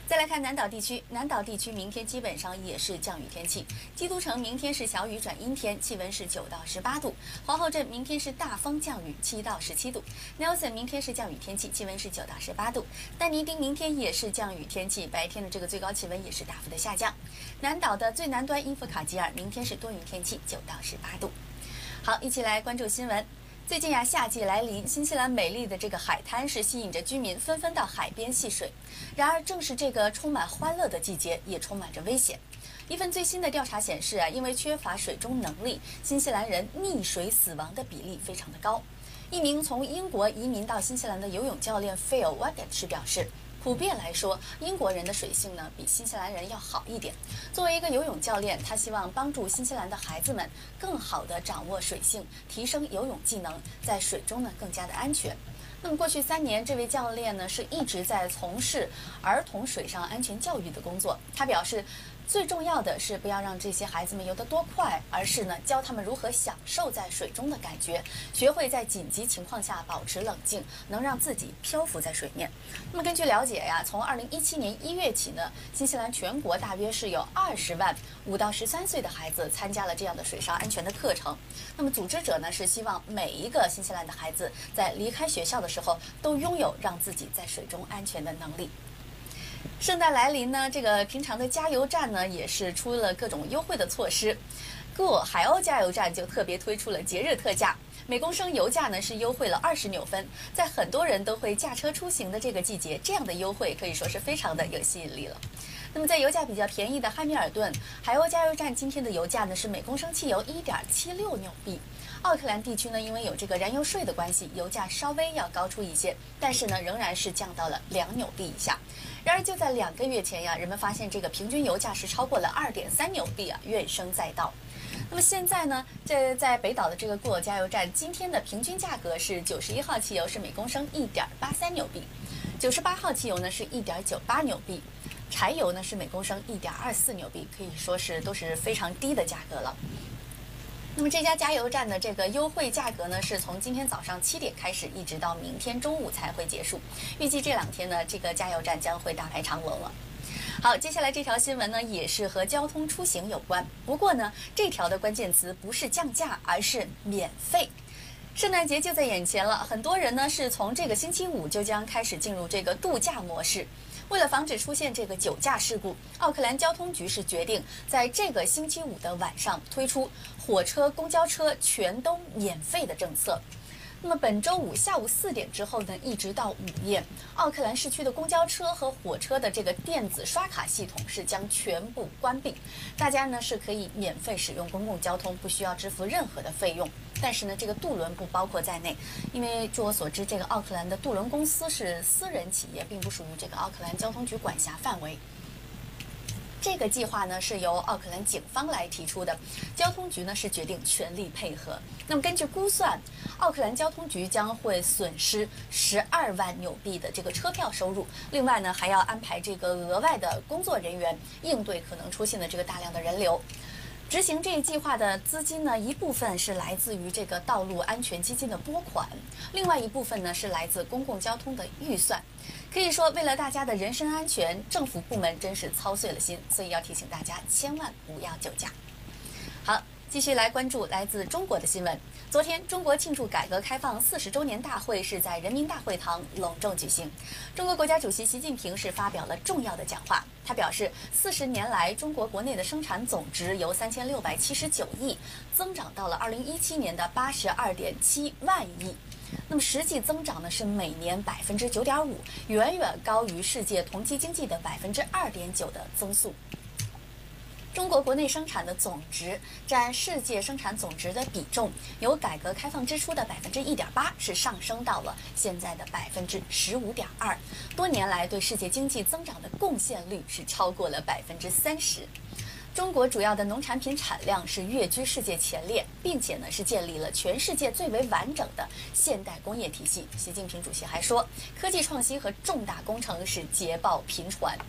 再来看南岛地区，南岛地区明天基本上也是降雨天气。基督城明天是小雨转阴天，气温是九到十八度；皇后镇明天是大风降雨，七到十七度；Nelson 明天是降雨天气，气温是九到十八度；丹尼丁明天也是降雨天气，白天的这个最高气温也是大幅的下降。南岛的最南端因弗卡吉尔明天是多云天气，九到十八度。好，一起来关注新闻。最近呀，夏季来临，新西兰美丽的这个海滩是吸引着居民纷纷到海边戏水。然而，正是这个充满欢乐的季节，也充满着危险。一份最新的调查显示啊，因为缺乏水中能力，新西兰人溺水死亡的比例非常的高。一名从英国移民到新西兰的游泳教练 Phil Waggett 表示，普遍来说，英国人的水性呢比新西兰人要好一点。作为一个游泳教练，他希望帮助新西兰的孩子们更好地掌握水性，提升游泳技能，在水中呢更加的安全。那么过去三年，这位教练呢是一直在从事儿童水上安全教育的工作。他表示，最重要的是不要让这些孩子们游得多快，而是呢教他们如何享受在水中的感觉，学会在紧急情况下保持冷静，能让自己漂浮在水面。那么根据了解呀，从二零一七年一月起呢，新西兰全国大约是有二十万五到十三岁的孩子参加了这样的水上安全的课程。那么组织者呢是希望每一个新西兰的孩子在离开学校的时候都拥有让自己在水中安全的能力。圣诞来临呢，这个平常的加油站呢也是出了各种优惠的措施。Go 海鸥加油站就特别推出了节日特价，每公升油价呢是优惠了二十纽分。在很多人都会驾车出行的这个季节，这样的优惠可以说是非常的有吸引力了。那么在油价比较便宜的汉密尔顿海鸥加油站，今天的油价呢是每公升汽油 一点七六纽币。奥克兰地区呢，因为有这个燃油税的关系，油价稍微要高出一些，但是呢，仍然是降到了两纽币以下。然而就在两个月前呀，人们发现这个平均油价是超过了二点三纽币啊，怨声载道。那么现在呢，这在北岛的这个固尔加油站，今天的平均价格是九十一号汽油是每公升一点八三纽币，九十八号汽油呢是一点九八纽币，柴油呢是每公升一点二四纽币，可以说是都是非常低的价格了。那么这家加油站的这个优惠价格呢，是从今天早上七点开始，一直到明天中午才会结束。预计这两天呢，这个加油站将会大排长龙了。好，接下来这条新闻呢，也是和交通出行有关。不过呢，这条的关键词不是降价，而是免费。圣诞节就在眼前了，很多人呢是从这个星期五就将开始进入这个度假模式。为了防止出现这个酒驾事故，奥克兰交通局是决定在这个星期五的晚上推出火车、公交车全都免费的政策。那么本周五下午四点之后呢，一直到午夜，奥克兰市区的公交车和火车的这个电子刷卡系统是将全部关闭，大家呢是可以免费使用公共交通，不需要支付任何的费用。但是呢，这个渡轮不包括在内，因为据我所知，这个奥克兰的渡轮公司是私人企业，并不属于这个奥克兰交通局管辖范围。这个计划呢是由奥克兰警方来提出的，交通局呢是决定全力配合。那么根据估算，奥克兰交通局将会损失十二万纽币的这个车票收入，另外呢还要安排这个额外的工作人员应对可能出现的这个大量的人流。执行这一计划的资金呢，一部分是来自于这个道路安全基金的拨款，另外一部分呢是来自公共交通的预算。可以说，为了大家的人身安全，政府部门真是操碎了心，所以要提醒大家千万不要酒驾。好，继续来关注来自中国的新闻。昨天，中国庆祝改革开放四十周年大会是在人民大会堂隆重举行。中国国家主席习近平是发表了重要的讲话。他表示，四十年来，中国国内的生产总值由三千六百七十九亿增长到了二零一七年的八十二点七万亿。那么实际增长呢是每年百分之九点五，远远高于世界同期经济的百分之二点九的增速。中国国内生产的总值占世界生产总值的比重，由改革开放之初的百分之一点八是上升到了现在的百分之十五点二，多年来对世界经济增长的贡献率是超过了百分之三十。中国主要的农产品产量是跃居世界前列，并且呢是建立了全世界最为完整的现代工业体系。习近平主席还说，科技创新和重大工程是捷报频传。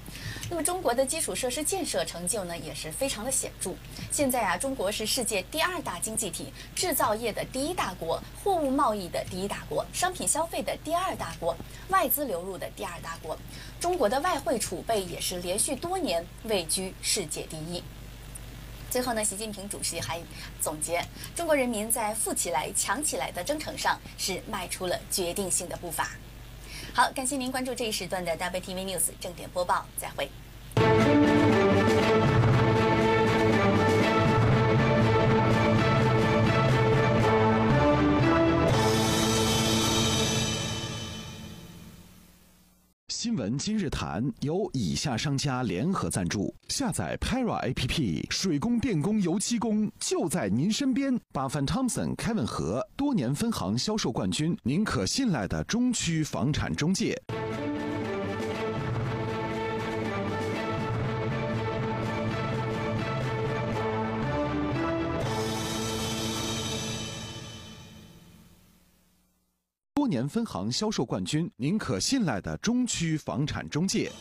那么中国的基础设施建设成就呢，也是非常的显著。现在啊，中国是世界第二大经济体，制造业的第一大国，货物贸易的第一大国，商品消费的第二大国，外资流入的第二大国。中国的外汇储备也是连续多年位居世界第一。最后呢，习近平主席还总结，中国人民在富起来、强起来的征程上是迈出了决定性的步伐。好，感谢您关注这一时段的 W T V News 正点播报，再会。 新闻今日谈由以下商家联合赞助，下载 Para A P P， 水工、电工、油漆工就在您身边。巴范汤森、凯文和多年分行销售冠军，您可信赖的中区房产中介。多年分行销售冠军，您可信赖的中区房产中介。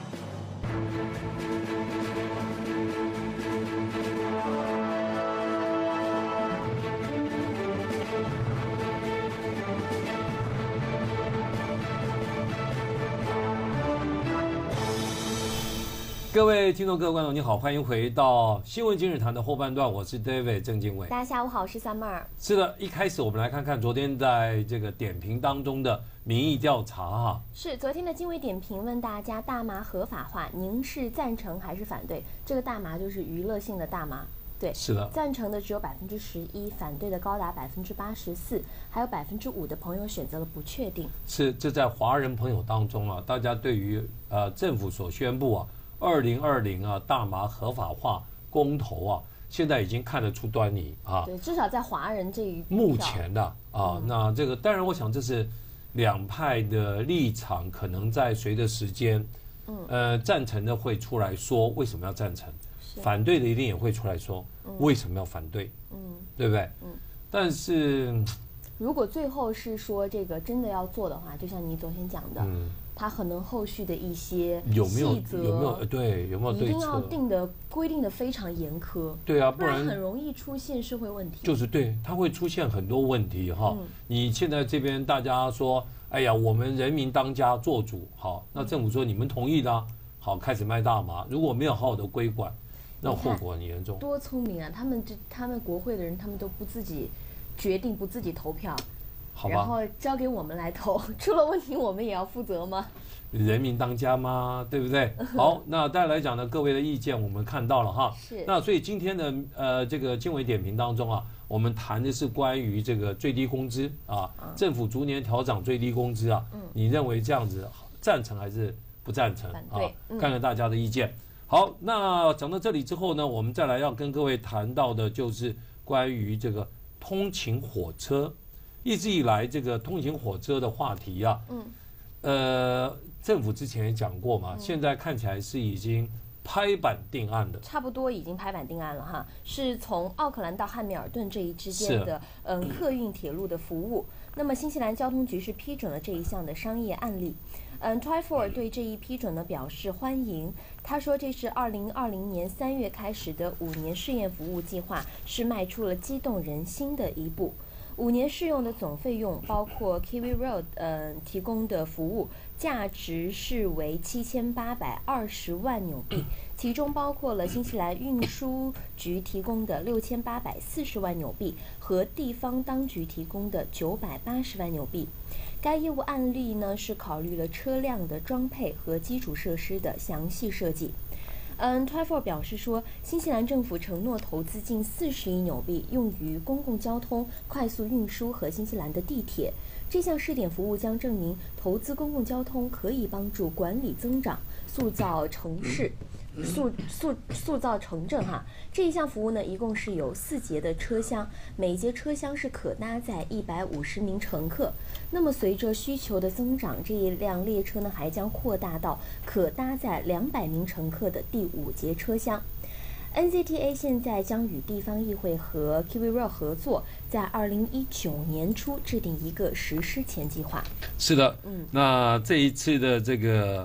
各位听众、各位观众，你好，欢迎回到新闻今日谈的后半段，我是 David 郑经纬。 大家下午好，我是 Summer。 是的，一开始我们来看看昨天在这个点评当中的民意调查哈。 是昨天的经纬点评问大家大麻合法化，您是赞成还是反对？这个大麻就是娱乐性的大麻。对， 是的， 赞成的只有百分之十一，反对的高达百分之八十四，还有百分之五的朋友选择了不确定。 是，这在华人朋友当中啊，大家对于呃政府所宣布啊。二零二零啊，大麻合法化公投啊，现在已经看得出端倪啊。 对，至少在华人这一目前的啊， 嗯、 那这个当然，我想这是两派的立场，可能在随着时间，嗯，呃，赞成的会出来说为什么要赞成，反对的一定也会出来说、嗯、为什么要反对，嗯，对不对？嗯，但是如果最后是说这个真的要做的话，就像你昨天讲的，嗯。它可能后续的一些有没有有没有对有没有对策， 一定要定的规定的非常严苛， 对啊， 不然很容易出现社会问题。 就是对，它会出现很多问题哈。嗯、你现在这边大家说，哎呀，我们人民当家做主，好，那政府说你们同意的、啊，好，开始卖大麻，如果没有好好的规管，那后果很严重。 多聪明啊！他们这他们国会的人，他们都不自己决定，不自己投票。然后交给我们来投，出了问题我们也要负责吗？ 人民当家吗？对不对？好，那再来讲呢，各位的意见我们看到了哈。 是。 那所以今天的呃这个经纬点评当中啊，我们谈的是关于这个最低工资啊，嗯、政府逐年调涨最低工资啊，嗯、你认为这样子赞成还是不赞成？ 反对。 嗯、看看大家的意见。好，那讲到这里之后呢，我们再来要跟各位谈到的就是关于这个通勤火车。一直以来，这个通勤火车的话题啊，嗯，呃，政府之前也讲过嘛，嗯、现在看起来是已经拍板定案的， 差不多已经拍板定案了哈，是从奥克兰到汉密尔顿这一之间的嗯客运铁路的服务。那么新西兰交通局是批准了这一项的商业案例。嗯 ，T Y four 对这一批准呢表示欢迎。他说这是二零二零年三月开始的五年试验服务计划，是迈出了激动人心的一步。五年试用的总费用包括 Kiwi Rail 呃提供的服务，价值是为七千八百二十万纽币，其中包括了新西兰运输局提供的六千八百四十万纽币和地方当局提供的九百八十万纽币。该业务案例呢是考虑了车辆的装配和基础设施的详细设计。嗯 ，T Y four 表示说，新西兰政府承诺投资近四十亿纽币用于公共交通、快速运输和新西兰的地铁。这项试点服务将证明，投资公共交通可以帮助管理增长，塑造城市。塑塑塑造城镇哈，这一项服务呢，一共是有四节的车厢，每节车厢是可搭载一百五十名乘客。那么随着需求的增长，这一辆列车呢还将扩大到可搭载两百名乘客的第五节车厢。N Z T A 现在将与地方议会和 Kiwi Rail 合作，在二零一九年初制定一个实施前计划。 是的，嗯，那这一次的这个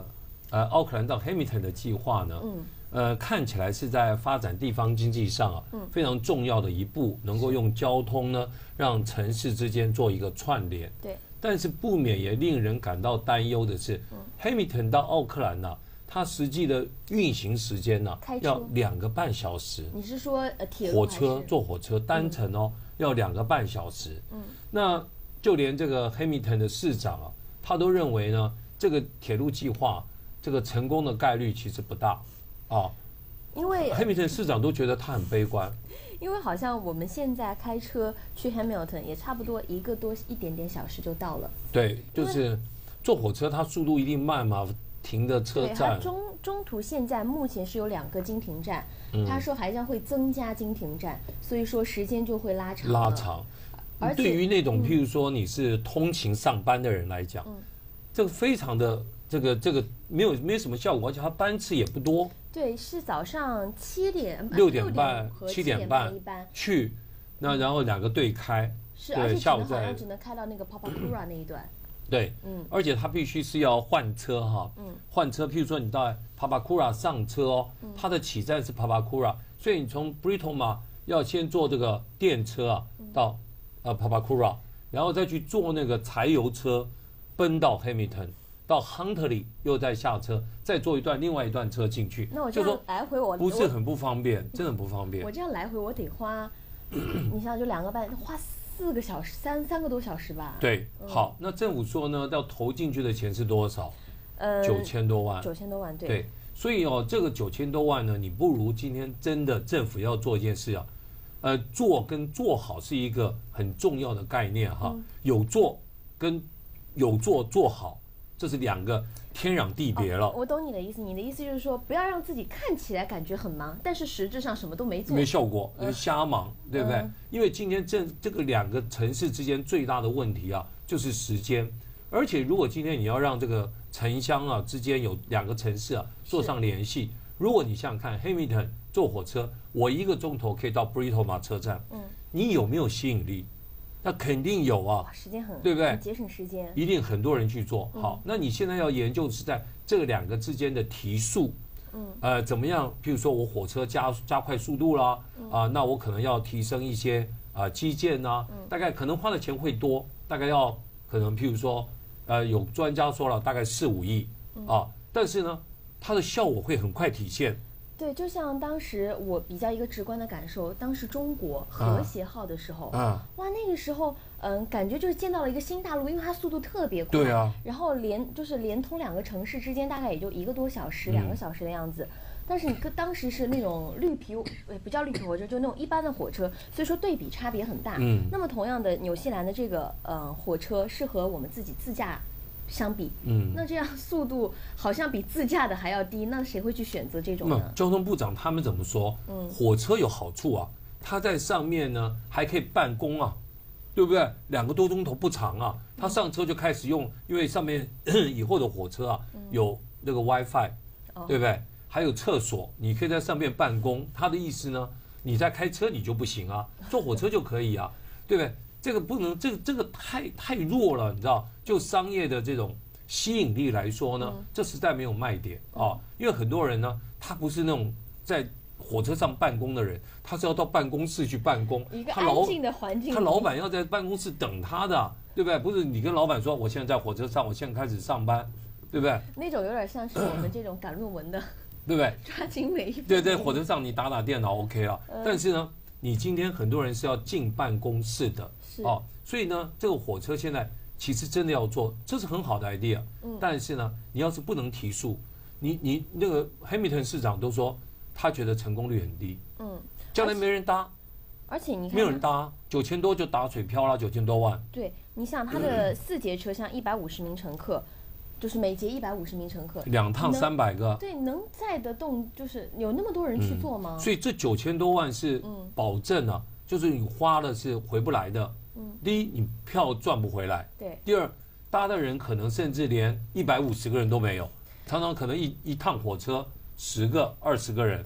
呃奥克兰到 Hamilton 的计划呢，嗯，呃看起来是在发展地方经济上啊，嗯，非常重要的一步，能够用交通呢让城市之间做一个串联。 对。 但是不免也令人感到担忧的是，嗯，Hamilton 到奥克兰呢、啊，它实际的运行时间呢、啊，要两个半小时。 你是说呃铁路？火车坐火车单程哦，嗯、要两个半小时。嗯，那就连这个 Hamilton 的市长啊，他都认为呢，这个铁路计划这个成功的概率其实不大啊。 因为 Hamilton 市长都觉得他很悲观。 因为好像我们现在开车去 Hamilton 也差不多一个多一点点小时就到了。 对，就是坐火车，它速度一定慢嘛，停的车站。 对，中中途现在目前是有两个经停站，嗯、他说还将会增加经停站，所以说时间就会拉长。 拉长。而对于那种譬如说你是通勤上班的人来讲，嗯、这个非常的这个这个没有没有什么效果，而且它班次也不多。 对，是早上七点、 六点半、七点半一班去，那然后两个队开， 是，而且下午好像只能开到那个 Papakura 那一段。 对，嗯，而且他必须是要换车哈，嗯，换车，譬如说你到 Papakura 上车哦，它的起站是 Papakura， 所以你从 Britomart 要先坐这个电车啊到呃 Papakura， 然后再去坐那个柴油车奔到 Hamilton。到 Huntley 又再下车，再坐一段另外一段车进去。 那我这样来回我不是很不方便，真的不方便。 我这样来回我得花，你想就两个半，花四个小时，三三个多小时吧。 对，嗯、好，那政府说呢，要投进去的钱是多少？呃，九千多万。 九千多万，对。 对，所以哦，这个九千多万呢，你不如今天真的政府要做一件事啊，呃，做跟做好是一个很重要的概念哈，嗯、有做跟有做做好。这是两个天壤地别了。 哦、我懂你的意思，你的意思就是说，不要让自己看起来感觉很忙，但是实质上什么都没做， 没效果，就是瞎忙，呃、对不对？嗯、因为今天这这个两个城市之间最大的问题啊，就是时间。而且如果今天你要让这个城乡啊之间有两个城市啊做上联系，如果你想想看 ，Hamilton 坐火车，我一个钟头可以到 Britomart 车站，嗯，你有没有吸引力？那肯定有啊， 时间很对不对？ 节省时间， 一定很多人去做。好，那你现在要研究是在这两个之间的提速，嗯，呃，怎么样？譬如说我火车加加快速度啦，啊，那我可能要提升一些啊基建呐，大概可能花的钱会多，大概要可能譬如说，呃，有专家说了大概四五亿啊，但是呢，它的效果会很快体现。 对，就像当时我比较一个直观的感受，当时中国和谐号的时候，啊、哇，那个时候，嗯，感觉就是见到了一个新大陆，因为它速度特别快， 对啊， 然后连就是连通两个城市之间大概也就一个多小时、嗯、两个小时的样子。但是你跟当时是那种绿皮，呃，不叫绿皮火车，就那种一般的火车，所以说对比差别很大。嗯，那么同样的，纽西兰的这个呃火车是和我们自己自驾相比，嗯，那这样速度好像比自驾的还要低，那谁会去选择这种呢？ 交通部长他们怎么说？嗯，火车有好处啊，它在上面呢还可以办公啊，对不对？两个多钟头不长啊，他上车就开始用，因为上面以后的火车啊有那个 WiFi，、嗯、对不对？还有厕所，你可以在上面办公。他的意思呢，你在开车你就不行啊，坐火车就可以啊，对不对？这个不能，这个这个太太弱了，你知道？就商业的这种吸引力来说呢，这实在没有卖点啊。因为很多人呢，他不是那种在火车上办公的人，他是要到办公室去办公， 一个安静的环境， 他老板要在办公室等他的，对不对？不是你跟老板说，我现在在火车上，我现在开始上班，对不对？ 那种有点像是我们这种赶论文的， 对不对？ 抓紧每一分。 对对，火车上你打打电脑 OK 啊，嗯、但是呢，你今天很多人是要进办公室的。哦，所以呢，这个火车现在其实真的要做，这是很好的 idea。嗯，但是呢，你要是不能提速，你你那个 Hamilton 市长都说他觉得成功率很低。嗯，将来没人搭， 而且你看， 没有人搭，九千多就打水漂了，九千多万。 对，你想他的四节车厢一百五十名乘客，就是每节一百五十名乘客， 两趟三百个， 对，能载得动，就是有那么多人去坐吗？ 嗯、所以这九千多万是保证啊，就是你花了是回不来的。嗯，第一，你票赚不回来； 对， 第二，搭的人可能甚至连一百五十个人都没有，常常可能一一趟火车十个、二十个人。 对，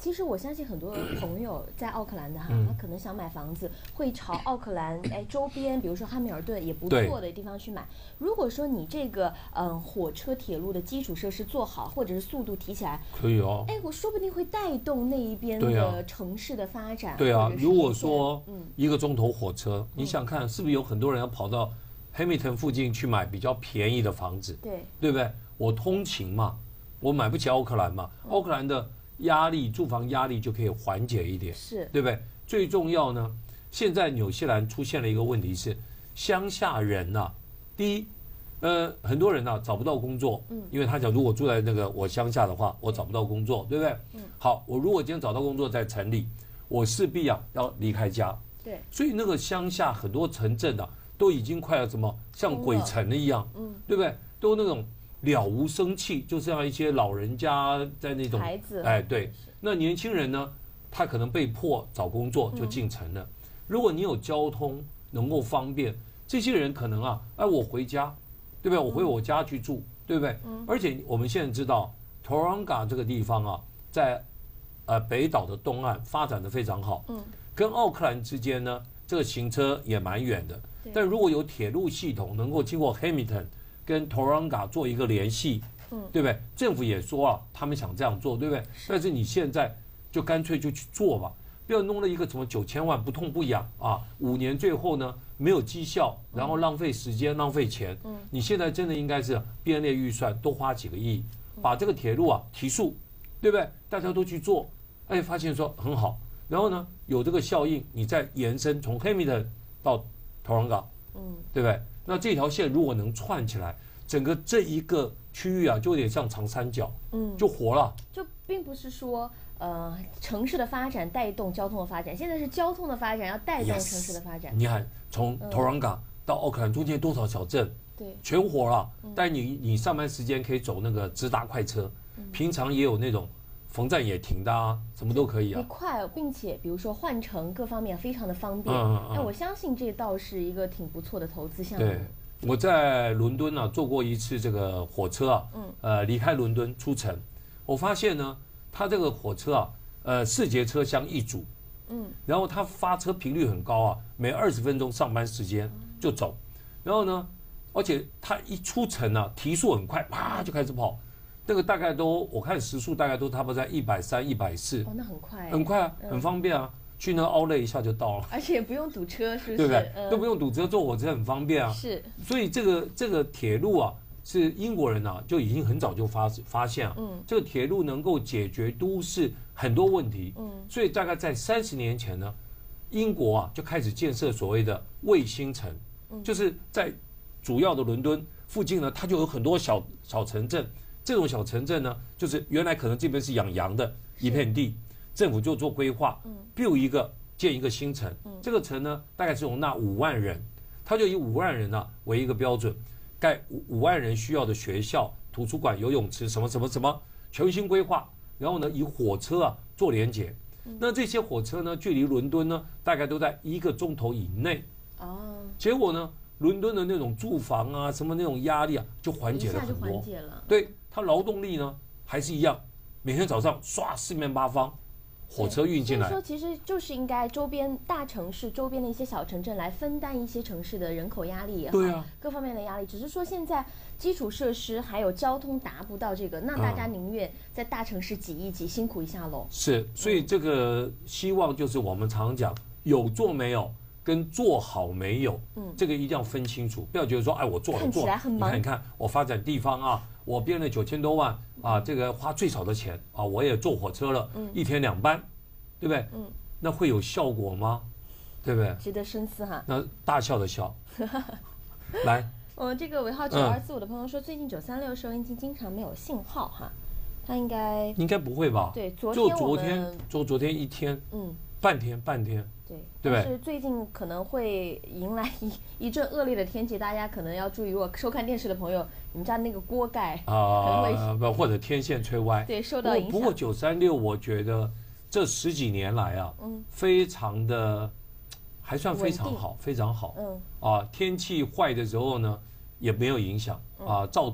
其实我相信很多朋友在奥克兰的哈， 嗯、 他可能想买房子，会朝奥克兰哎周边，比如说汉密尔顿也不错的地方去买。如果说你这个嗯火车铁路的基础设施做好，或者是速度提起来， 可以哦。 哎，我说不定会带动那一边的城市的发展。 对啊，如果说一个钟头火车，嗯、你想看是不是有很多人要跑到 Hamilton 附近去买比较便宜的房子？对，对不对？我通勤嘛，我买不起奥克兰嘛，嗯、奥克兰的压力，住房压力就可以缓解一点，是对不对？最重要呢，现在纽西兰出现了一个问题是，乡下人呐、啊，第一，呃，很多人呐、啊、找不到工作，嗯，因为他讲如果住在那个我乡下的话，我找不到工作，对不对？嗯，好，我如果今天找到工作在城里，我势必啊要离开家，对，所以那个乡下很多城镇啊，都已经快要怎么像鬼城一样，嗯，对不对？都那种。了无生气，就像一些老人家在那种孩子， 哎，对，那年轻人呢，他可能被迫找工作就进城了。嗯、如果你有交通能够方便，这些人可能啊，哎，我回家，对不对？我回我家去住，嗯、对不对？嗯、而且我们现在知道，Tauranga 这个地方啊，在呃北岛的东岸发展的非常好，嗯，跟奥克兰之间呢，这个行车也蛮远的。但如果有铁路系统能够经过 Hamilton。跟 Tauranga 做一个联系，嗯，对不对？政府也说啊，他们想这样做，对不对？但是你现在就干脆就去做吧，不要弄了一个什么九千万不痛不痒啊，五年最后呢没有绩效，然后浪费时间、浪费钱。嗯，你现在真的应该是编列预算，多花几个亿，把这个铁路啊提速，对不对？大家都去做，哎，发现说很好，然后呢有这个效应，你再延伸从 Hamilton 到 Tauranga，嗯，对不对？那这条线如果能串起来，整个这一个区域啊，就有点像长三角，嗯，就活了。 就并不是说，呃，城市的发展带动交通的发展，现在是交通的发展要带动城市的发展。 Yes, 你看，从 Tauranga 到奥克兰中间多少小镇，对，全活了。但你你上班时间可以走那个直达快车，平常也有那种。逢站也停的啊，什么都可以啊。 你快，并且比如说换乘各方面非常的方便。嗯嗯。哎，我相信这倒是一个挺不错的投资项目。 对，我在伦敦呢、啊、坐过一次这个火车啊，嗯，呃，离开伦敦出城，我发现呢，它这个火车啊，呃，四节车厢一组，嗯，然后它发车频率很高啊，每二十分钟上班时间就走，然后呢，而且它一出城啊，提速很快，啪就开始跑。那个大概都，我看时速大概都差不多在一百三、一百四。 哦，那很快。 很快啊，很方便啊，去那个Outlet一下就到了。 而且也不用堵车，是不是？ 对不对？嗯、都不用堵车，坐火车很方便啊。 是。 所以这个这个铁路啊，是英国人啊就已经很早就发发现啊，嗯，这个铁路能够解决都市很多问题。嗯。所以大概在三十年前呢，英国啊就开始建设所谓的卫星城，嗯、就是在主要的伦敦附近呢，它就有很多小小城镇。这种小城镇呢，就是原来可能这边是养羊的一片地，政府就做规划，嗯 ，build 一个建一个新城，嗯，这个城呢大概是容纳五万人，它就以五万人呢、啊、为一个标准，盖五五万人需要的学校、图书馆、游泳池什么什么什么全新规划，然后呢以火车啊做连结，嗯、那这些火车呢距离伦敦呢大概都在一个钟头以内，哦，结果呢伦敦的那种住房啊什么那种压力啊就缓解了很多， 一下就缓解了， 对。它劳动力呢还是一样，每天早上刷四面八方，火车运进来。 所以说，其实就是应该周边大城市周边的一些小城镇来分担一些城市的人口压力也好， 对啊， 各方面的压力。只是说现在基础设施还有交通达不到这个，那大家宁愿在大城市挤一挤，辛苦一下喽。 是，所以这个希望就是我们常讲，有做没有。跟做好没有，嗯，这个一定要分清楚，不要觉得说，哎，我做了做，你看你看，我发展地方啊，我编了九千多万啊，这个花最少的钱啊，我也坐火车了，嗯，一天两班，对不对？嗯，那会有效果吗？对不对？ 值得深思哈。 那大笑的笑，来， 我这个尾号九二四五的朋友说，最近九三六收音机经常没有信号哈，他应该应该不会吧？ 对，昨天就昨天就昨天一天，嗯，半天半天。 对，但是最近可能会迎来一一阵恶劣的天气，大家可能要注意。如果收看电视的朋友，你们家那个锅盖啊，不或者天线吹歪， 对，受到影响。 不过九三六，我觉得这十几年来啊，嗯，非常的还算非常好，非常好。嗯，啊，天气坏的时候呢，也没有影响啊，照听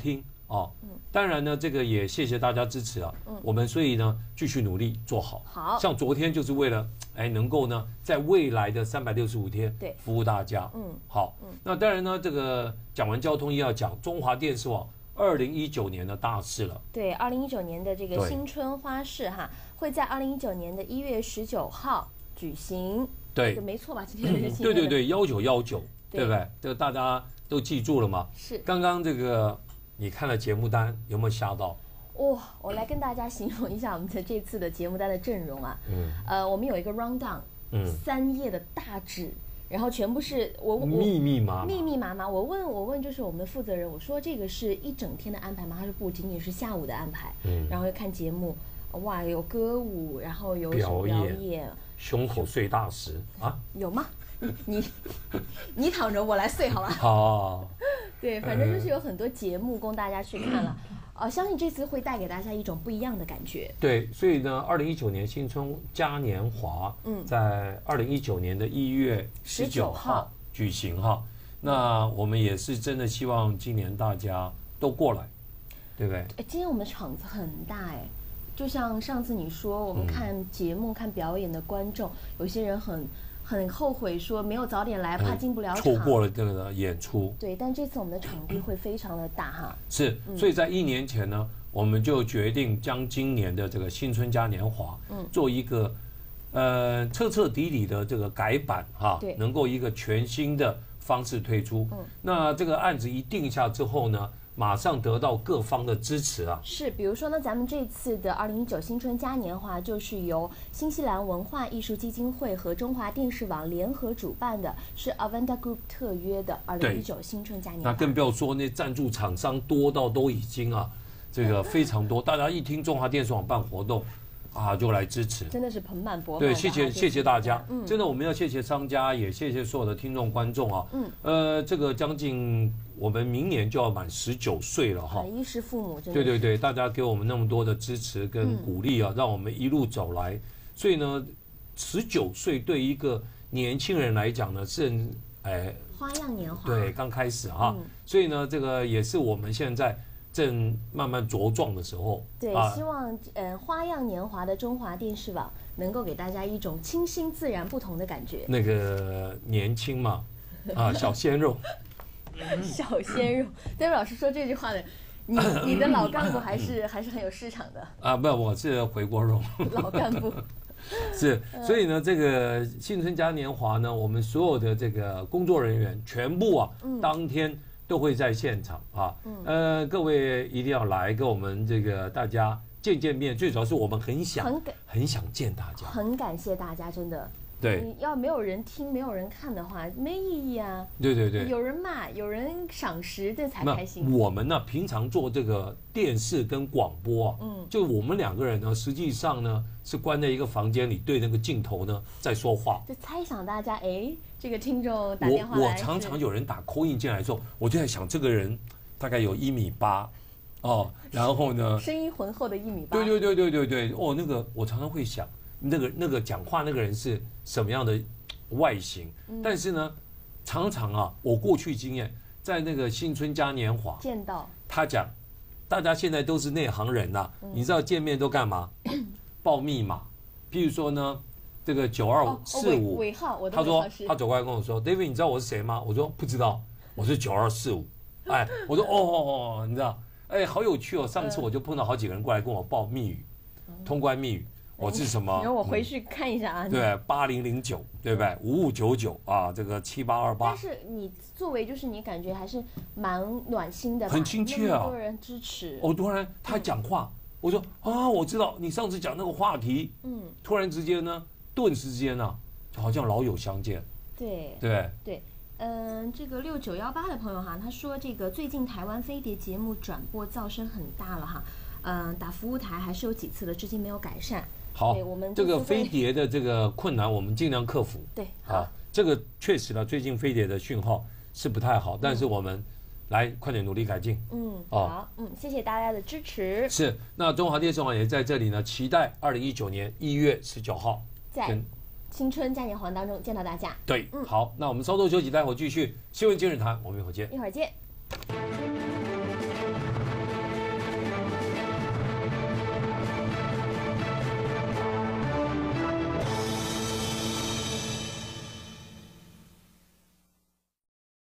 哦。当然呢，这个也谢谢大家支持啊。嗯，我们所以呢继续努力做好。 好， 像昨天就是为了哎能够呢在未来的三百六十五天对服务大家。嗯，好。嗯，那当然呢，这个讲完交通又要讲中华电视网二零一九年的大事了。 对，二零一九年的这个新春花市哈，会在二零一九年的一月十九号举行。 对， 没错吧？今天的日期。 对对对，幺九幺九，对不对？这个大家都记住了吗？ 是。 刚刚这个。你看了节目单有没有吓到？ 哇、哦，我来跟大家形容一下我们的这次的节目单的阵容啊。嗯。呃，我们有一个 rundown， 嗯，三页的大纸，然后全部是我我密密麻麻密密麻麻。我问我问就是我们的负责人，我说这个是一整天的安排吗？他说不，仅仅是下午的安排。嗯。然后又看节目，哇，有歌舞，然后有表演， 表演胸口碎大石啊？ 有吗？你你躺着，我来碎好了。 好。 对，反正就是有很多节目供大家去看了，呃，相信这次会带给大家一种不一样的感觉。 对，所以呢，二零一九年新春嘉年华，嗯，在二零一九年的一月十九号举行哈。那我们也是真的希望今年大家都过来，对不对？ 哎，今天我们场子很大哎，就像上次你说，我们看节目、嗯、看表演的观众，有些人很。很后悔说没有早点来，怕进不了场， 错过了这个演出。 对，但这次我们的场地会非常的大哈。 是，所以在一年前呢，我们就决定将今年的这个新春嘉年华，嗯，做一个呃彻彻底底的这个改版哈，对，能够一个全新的方式推出。嗯，那这个案子一定下之后呢，马上得到各方的支持啊！ 是，比如说呢，咱们这次的二零一九新春嘉年华就是由新西兰文化艺术基金会和中华电视网联合主办的，是 Avenda Group 特约的二零一九新春嘉年华。 那更不要说那赞助厂商多到都已经啊，这个非常多，大家一听中华电视网办活动。啊，就来支持， 真的是盆满钵满。 对，谢谢谢谢大家，嗯，真的我们要谢谢商家，也谢谢所有的听众观众啊，嗯，呃，这个将近我们明年就要满十九岁了哈， 衣食父母真的， 对对对，大家给我们那么多的支持跟鼓励啊，让我们一路走来，所以呢，十九岁对一个年轻人来讲呢，是哎花样年华， 对，刚开始哈，所以呢，这个也是我们现在。正慢慢茁壮的时候， 对，啊、希望呃花样年华的中华电视网能够给大家一种清新自然不同的感觉。 那个年轻嘛，啊，小鲜肉， 小鲜肉。戴维老师说这句话的，你你的老干部还是还是很有市场的啊！不，我是回锅肉， 老干部。 是，所以呢，这个新春嘉年华呢，我们所有的这个工作人员全部啊，嗯、当天。都会在现场啊，呃，各位一定要来跟我们这个大家见见面，最主要是我们很想很很想见大家， 很感谢大家，真的。 对， 你要没有人听、没有人看的话，没意义啊。 对对对， 有人骂、有人赏识，这才开心。 我们呢，平常做这个电视跟广播啊，嗯，就我们两个人呢，实际上呢是关在一个房间里，对那个镜头呢在说话， 就猜想大家，哎，这个听众打电话来， 我我常常有人打call in进来的时候，我就在想，这个人大概有一米八，哦，然后呢， 声音浑厚的一米八， 对对对对对对，哦，那个我常常会想。那个那个讲话那个人是什么样的外形？嗯、但是呢，常常啊，我过去经验，在那个新春嘉年华见到他讲，大家现在都是内行人呐、啊，嗯、你知道见面都干嘛？报密码，譬如说呢，这个九二四五尾号，我他说他走过来跟我说 ，David， 你知道我是谁吗？我说不知道，我是九二四五。哎，我说哦哦哦，你知道，哎，好有趣哦。上次我就碰到好几个人过来跟我报密语，嗯、通关密语。我是什么？ 然后我回去看一下啊。 嗯、对，八零零九，对不对？五五九九啊，这个七八二八。 但是你作为就是你感觉还是蛮暖心的， 很亲切啊， 那么多人支持。 哦，突然他讲话，嗯、我说啊，我知道你上次讲那个话题，嗯，突然之间呢，顿时之间呢、啊，就好像老友相见。 对对对，嗯，这个六九幺八的朋友哈，他说这个最近台湾飞碟节目转播噪声很大了哈，嗯，打服务台还是有几次的，至今没有改善。 好，我们这个飞碟的这个困难，我们尽量克服。 对， 好，这个确实呢，最近飞碟的讯号是不太好，但是我们来快点努力改进。 嗯，好，嗯，谢谢大家的支持。 是，那中华电视网也在这里呢，期待二零一九年一月十九号在新春嘉年华当中见到大家。 对，嗯，好，那我们稍作休息，待会儿继续新闻今日谈，我们一会儿见。 一会儿见。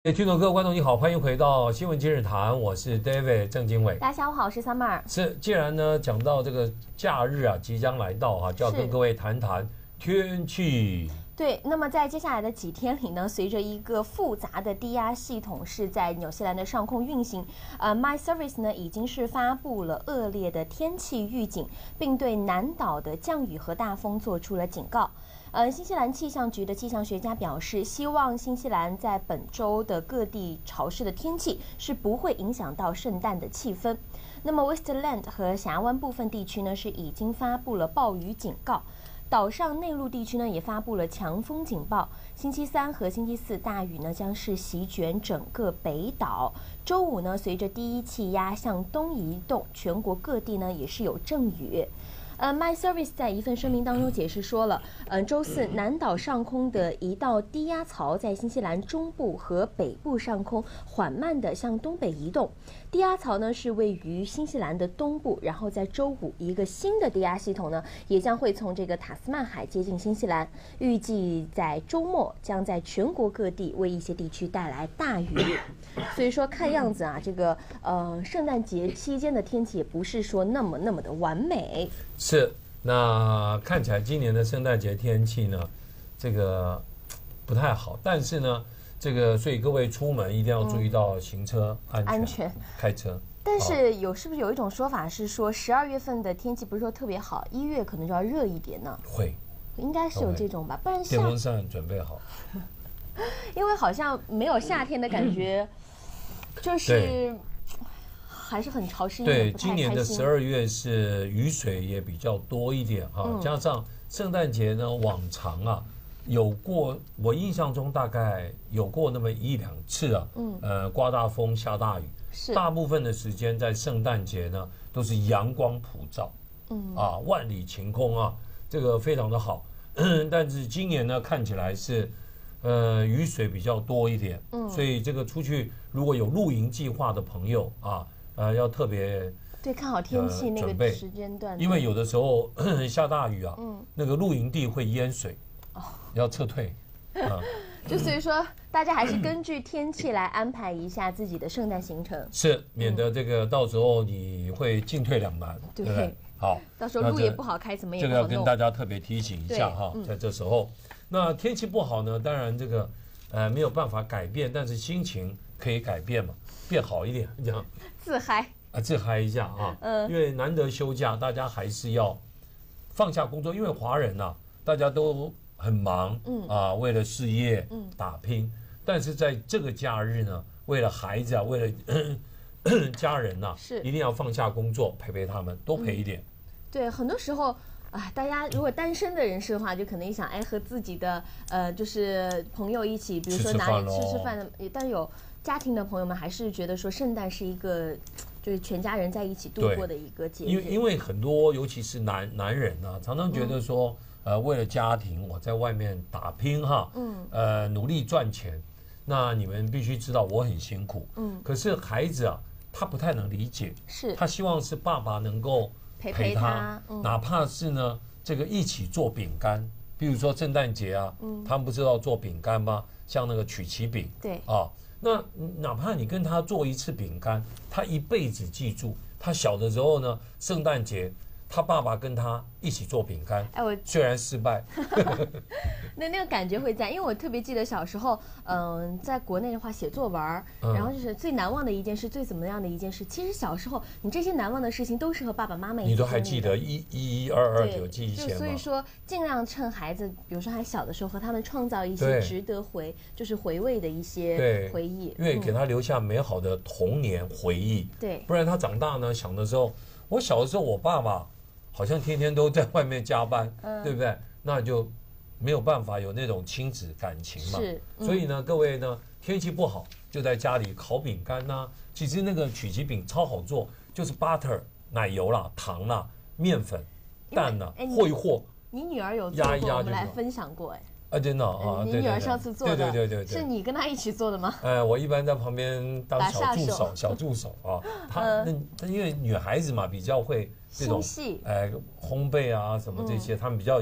听众各位观众你好，欢迎回到新闻今日谈，我是 David 郑经纬。 大家下午好，我是 Summer。 是，既然呢讲到这个假日啊即将来到啊，就要跟各位谈谈天气。 对，那么在接下来的几天里呢，随着一个复杂的低压系统是在纽西兰的上空运行，呃 ，My Service 呢已经是发布了恶劣的天气预警，并对南岛的降雨和大风做出了警告。呃，新西兰气象局的气象学家表示，希望新西兰在本周的各地潮湿的天气是不会影响到圣诞的气氛。那么 Westland 和峡湾部分地区呢是已经发布了暴雨警告。岛上内陆地区呢也发布了强风警报，星期三和星期四大雨呢将是席卷整个北岛。周五呢，随着低气压向东移动，全国各地呢也是有阵雨。呃 ，My Service 在一份声明当中解释说了，嗯、呃，周四南岛上空的一道低压槽在新西兰中部和北部上空缓慢地向东北移动。低压槽呢是位于新西兰的东部，然后在周五一个新的低压系统呢也将会从这个塔斯曼海接近新西兰，预计在周末将在全国各地为一些地区带来大雨。所以说看样子啊，这个呃圣诞节期间的天气也不是说那么那么的完美。 是，那看起来今年的圣诞节天气呢，这个不太好，但是呢。这个，所以各位出门一定要注意到行车安全， 安全开车。 但是有是不是有一种说法是说，十二月份的天气不是说特别好，一月可能就要热一点呢？ 会， 应该是有这种吧，不然电风扇准备好。 因为好像没有夏天的感觉，就是还是很潮湿。 对，今年的十二月是雨水也比较多一点哈，嗯、加上圣诞节呢，往常啊。有过，我印象中大概有过那么一两次啊，嗯，呃，刮大风、下大雨， 是大部分的时间在圣诞节呢都是阳光普照，嗯啊，万里晴空啊，这个非常的好。但是今年呢，看起来是，呃，雨水比较多一点，嗯，所以这个出去如果有露营计划的朋友啊，呃，要特别对看好天气那个时间段， 因为有的时候下大雨啊，嗯，那个露营地会淹水。哦，要撤退，啊， 就所以说，大家还是根据天气来安排一下自己的圣诞行程， 是免得这个到时候你会进退两难，对不对？好， 到时候路也不好开，怎么也这个要跟大家特别提醒一下哈，在这时候，那天气不好呢，当然这个呃没有办法改变，但是心情可以改变嘛，变好一点，这样自嗨啊，自嗨一下啊，嗯，因为难得休假，大家还是要放下工作，因为华人呐，大家都。很忙，嗯啊，为了事业，嗯，打拼。但是在这个假日呢，为了孩子啊，为了咳咳家人呐、啊， 是一定要放下工作，陪陪他们，多陪一点。嗯、 对，很多时候啊，大家如果单身的人士的话，就可能想，哎，和自己的呃，就是朋友一起，比如说哪里吃吃饭的，但有家庭的朋友们还是觉得说，圣诞是一个就是全家人在一起度过的一个节日。 因为因为很多，尤其是男男人呢、啊，常常觉得说。嗯呃，为了家庭，我在外面打拼哈，嗯，呃，努力赚钱。那你们必须知道，我很辛苦，嗯。可是孩子啊，他不太能理解， 是他希望是爸爸能够陪陪他， 嗯、哪怕是呢，这个一起做饼干，比如说圣诞节啊，嗯，他们不知道做饼干吗？像那个曲奇饼， 对， 啊，那哪怕你跟他做一次饼干，他一辈子记住。他小的时候呢，圣诞节。他爸爸跟他一起做饼干，哎，我虽然失败， 那那个感觉会在，因为我特别记得小时候，嗯，在国内的话写作文，嗯、然后就是最难忘的一件事，最怎么样的一件事。其实小时候你这些难忘的事情都是和爸爸妈妈一起， 你都还记得一一一二二有记忆就所以说尽量趁孩子，比如说还小的时候，和他们创造一些值得回，就是回味的一些回忆， 因为给他留下美好的童年回忆。 对， 不然他长大呢，想的时候，我小的时候我爸爸。好像天天都在外面加班，嗯、对不对？那就没有办法有那种亲子感情嘛。 是， 嗯、所以呢，各位呢，天气不好就在家里烤饼干呐、啊。其实那个曲奇饼超好做，就是 butter 奶油啦、糖啦、面粉、蛋啦，和一和。 你女儿有做过，我们来分享过哎。 啊，真的啊， 你女儿上次做的， 对对对对， 是你跟她一起做的吗？ 哎，我一般在旁边当小助手，小助手啊。她那因为女孩子嘛，比较会这种哎烘焙啊什么这些，他们比较有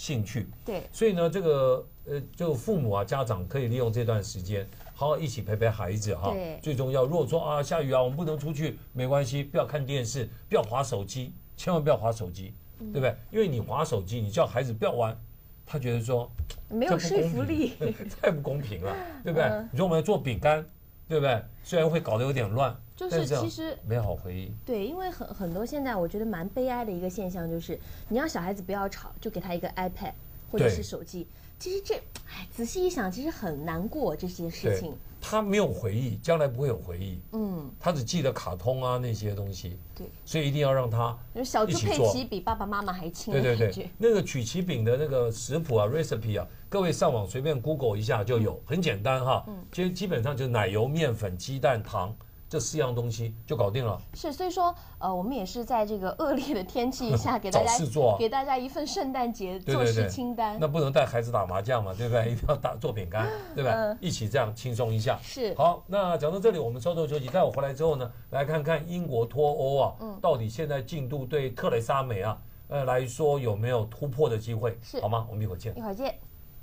兴趣。 对， 所以呢，这个呃，就父母啊、家长可以利用这段时间，好好一起陪陪孩子哈。 对， 最重要，如果说啊下雨啊，我们不能出去，没关系，不要看电视，不要滑手机，千万不要滑手机，嗯、对不对？因为你滑手机，你叫孩子不要玩，他觉得说没有说服力， 太不公平了，对不对？嗯、你说我们要做饼干，对不对？虽然会搞得有点乱。 就是其实美好回忆， 对，因为很很多现在我觉得蛮悲哀的一个现象就是，你让小孩子不要吵，就给他一个 iPad 或者是手机。其实这，哎，仔细一想，其实很难过这些事情。 他没有回忆，将来不会有回忆。嗯，他只记得卡通啊那些东西。 对， 所以一定要让他小猪佩奇比爸爸妈妈还亲。 对对对，那个曲奇饼的那个食谱啊 recipe 啊，各位上网随便 Google 一下就有，很简单哈。嗯，其实基本上就是奶油、面粉、鸡蛋、糖。这四样东西就搞定了。 是，所以说，呃，我们也是在这个恶劣的天气下，给大家找事做、啊， 给大家一份圣诞节做事清单。 对对对，那不能带孩子打麻将嘛，对不对？一定要打做饼干，对吧？嗯、一起这样轻松一下。 是。 好，那讲到这里，我们稍作休息。待我回来之后呢，来看看英国脱欧啊，嗯、到底现在进度对特蕾莎梅啊，呃来说有没有突破的机会？ 是， 好吗？我们一会儿见。 一会儿见。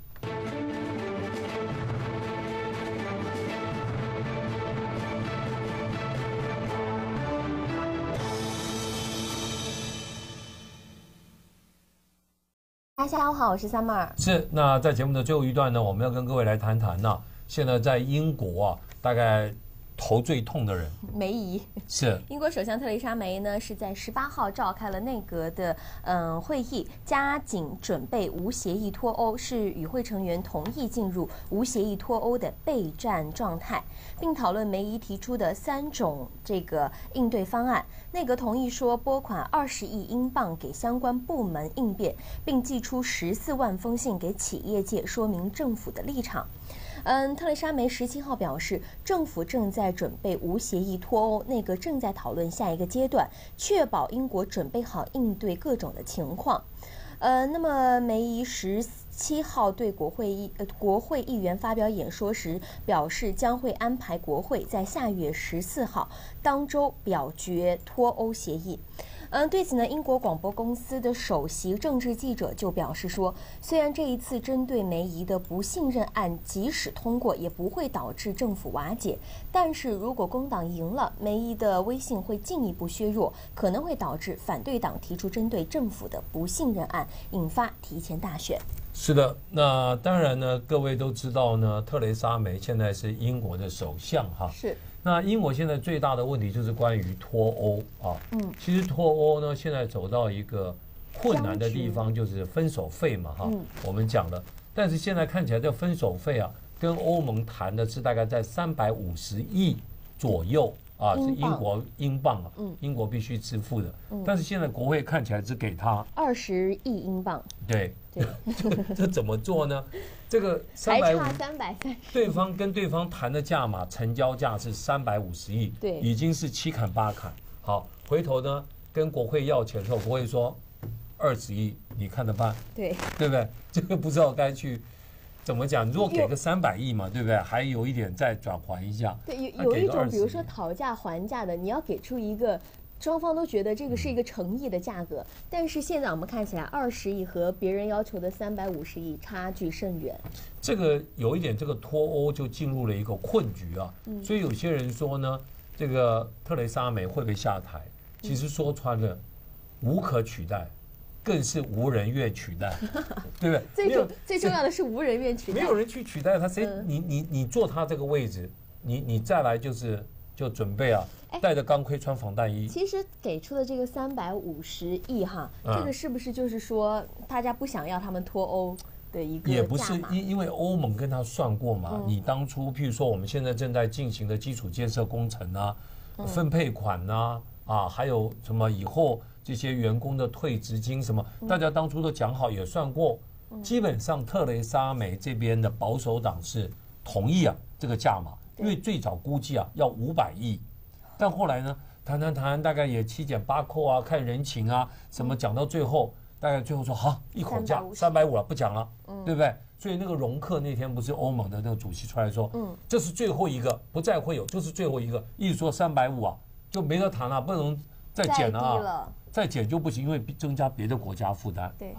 大家下午好，我是三妹儿。 是，那在节目的最后一段呢，我们要跟各位来谈谈呢、啊，现在在英国啊，大概头最痛的人梅姨是英国首相特蕾莎梅呢，是在十八号召开了内阁的嗯会议，加紧准备无协议脱欧，是与会成员同意进入无协议脱欧的备战状态，并讨论梅姨提出的三种这个应对方案。内阁同意说拨款二十亿英镑给相关部门应变，并寄出十四万封信给企业界，说明政府的立场。嗯，特蕾莎梅十七号表示，政府正在准备无协议脱欧，内阁正在讨论下一个阶段，确保英国准备好应对各种的情况。呃，那么梅姨十七号对国会议呃国会议员发表演说时表示，将会安排国会在下月十四号当周表决脱欧协议。嗯，对此呢，英国广播公司的首席政治记者就表示说，虽然这一次针对梅姨的不信任案即使通过，也不会导致政府瓦解，但是如果工党赢了，梅姨的威信会进一步削弱，可能会导致反对党提出针对政府的不信任案，引发提前大选。 是的，那当然呢，各位都知道呢，特蕾莎梅现在是英国的首相哈。 是。 那英国现在最大的问题就是关于脱欧啊。嗯。其实脱欧呢，现在走到一个困难的地方，就是分手费嘛哈。嗯。我们讲了，但是现在看起来这分手费啊，跟欧盟谈的是大概在三百五十亿左右。啊，是英国英镑啊，嗯，英国必须支付的，嗯，但是现在国会看起来只给他二十亿英镑， 对对，这怎么做呢？这个三百五， 三百三， 对方跟对方谈的价码，成交价是三百五十亿， 对， 已经是七砍八砍。好，回头呢跟国会要钱的时候，国会说二十亿，你看着办， 对， 对不对？这个不知道该去。怎么讲？如果给个三百亿嘛，对不对？还有一点再转还一下。 对，有有一种，比如说讨价还价的，你要给出一个双方都觉得这个是一个诚意的价格。但是现在我们看起来，二十亿和别人要求的三百五十亿差距甚远。 这个有一点，这个脱欧就进入了一个困局啊。嗯、所以有些人说呢，这个特蕾莎梅会不会下台？其实说穿了，无可取代。更是无人愿取代，对不对？ 最重最重要的是无人愿取代， 没有人去取代他，谁？嗯、你你你坐他这个位置，你你再来就是就准备啊，带着钢盔穿防弹衣。 其实给出的这个三百五十亿哈，嗯、这个是不是就是说大家不想要他们脱欧的一个？ 也不是，因因为欧盟跟他算过嘛，嗯、你当初譬如说我们现在正在进行的基础建设工程啊，嗯、分配款啊，啊，还有什么以后。这些员工的退职金什么，大家当初都讲好也算过，基本上特蕾莎梅这边的保守党是同意啊这个价码，因为最早估计啊要五百亿，但后来呢谈谈谈大概也七减八扣啊，看人情啊什么，讲到最后大概最后说好一口价三百五了不讲了，对不对？所以那个容克那天不是欧盟的那个主席出来说，嗯，这是最后一个，不再会有，就是最后一个，一说三百五啊就没得谈了，不能再减了啊。再减就不行，因为增加别的国家负担。好了，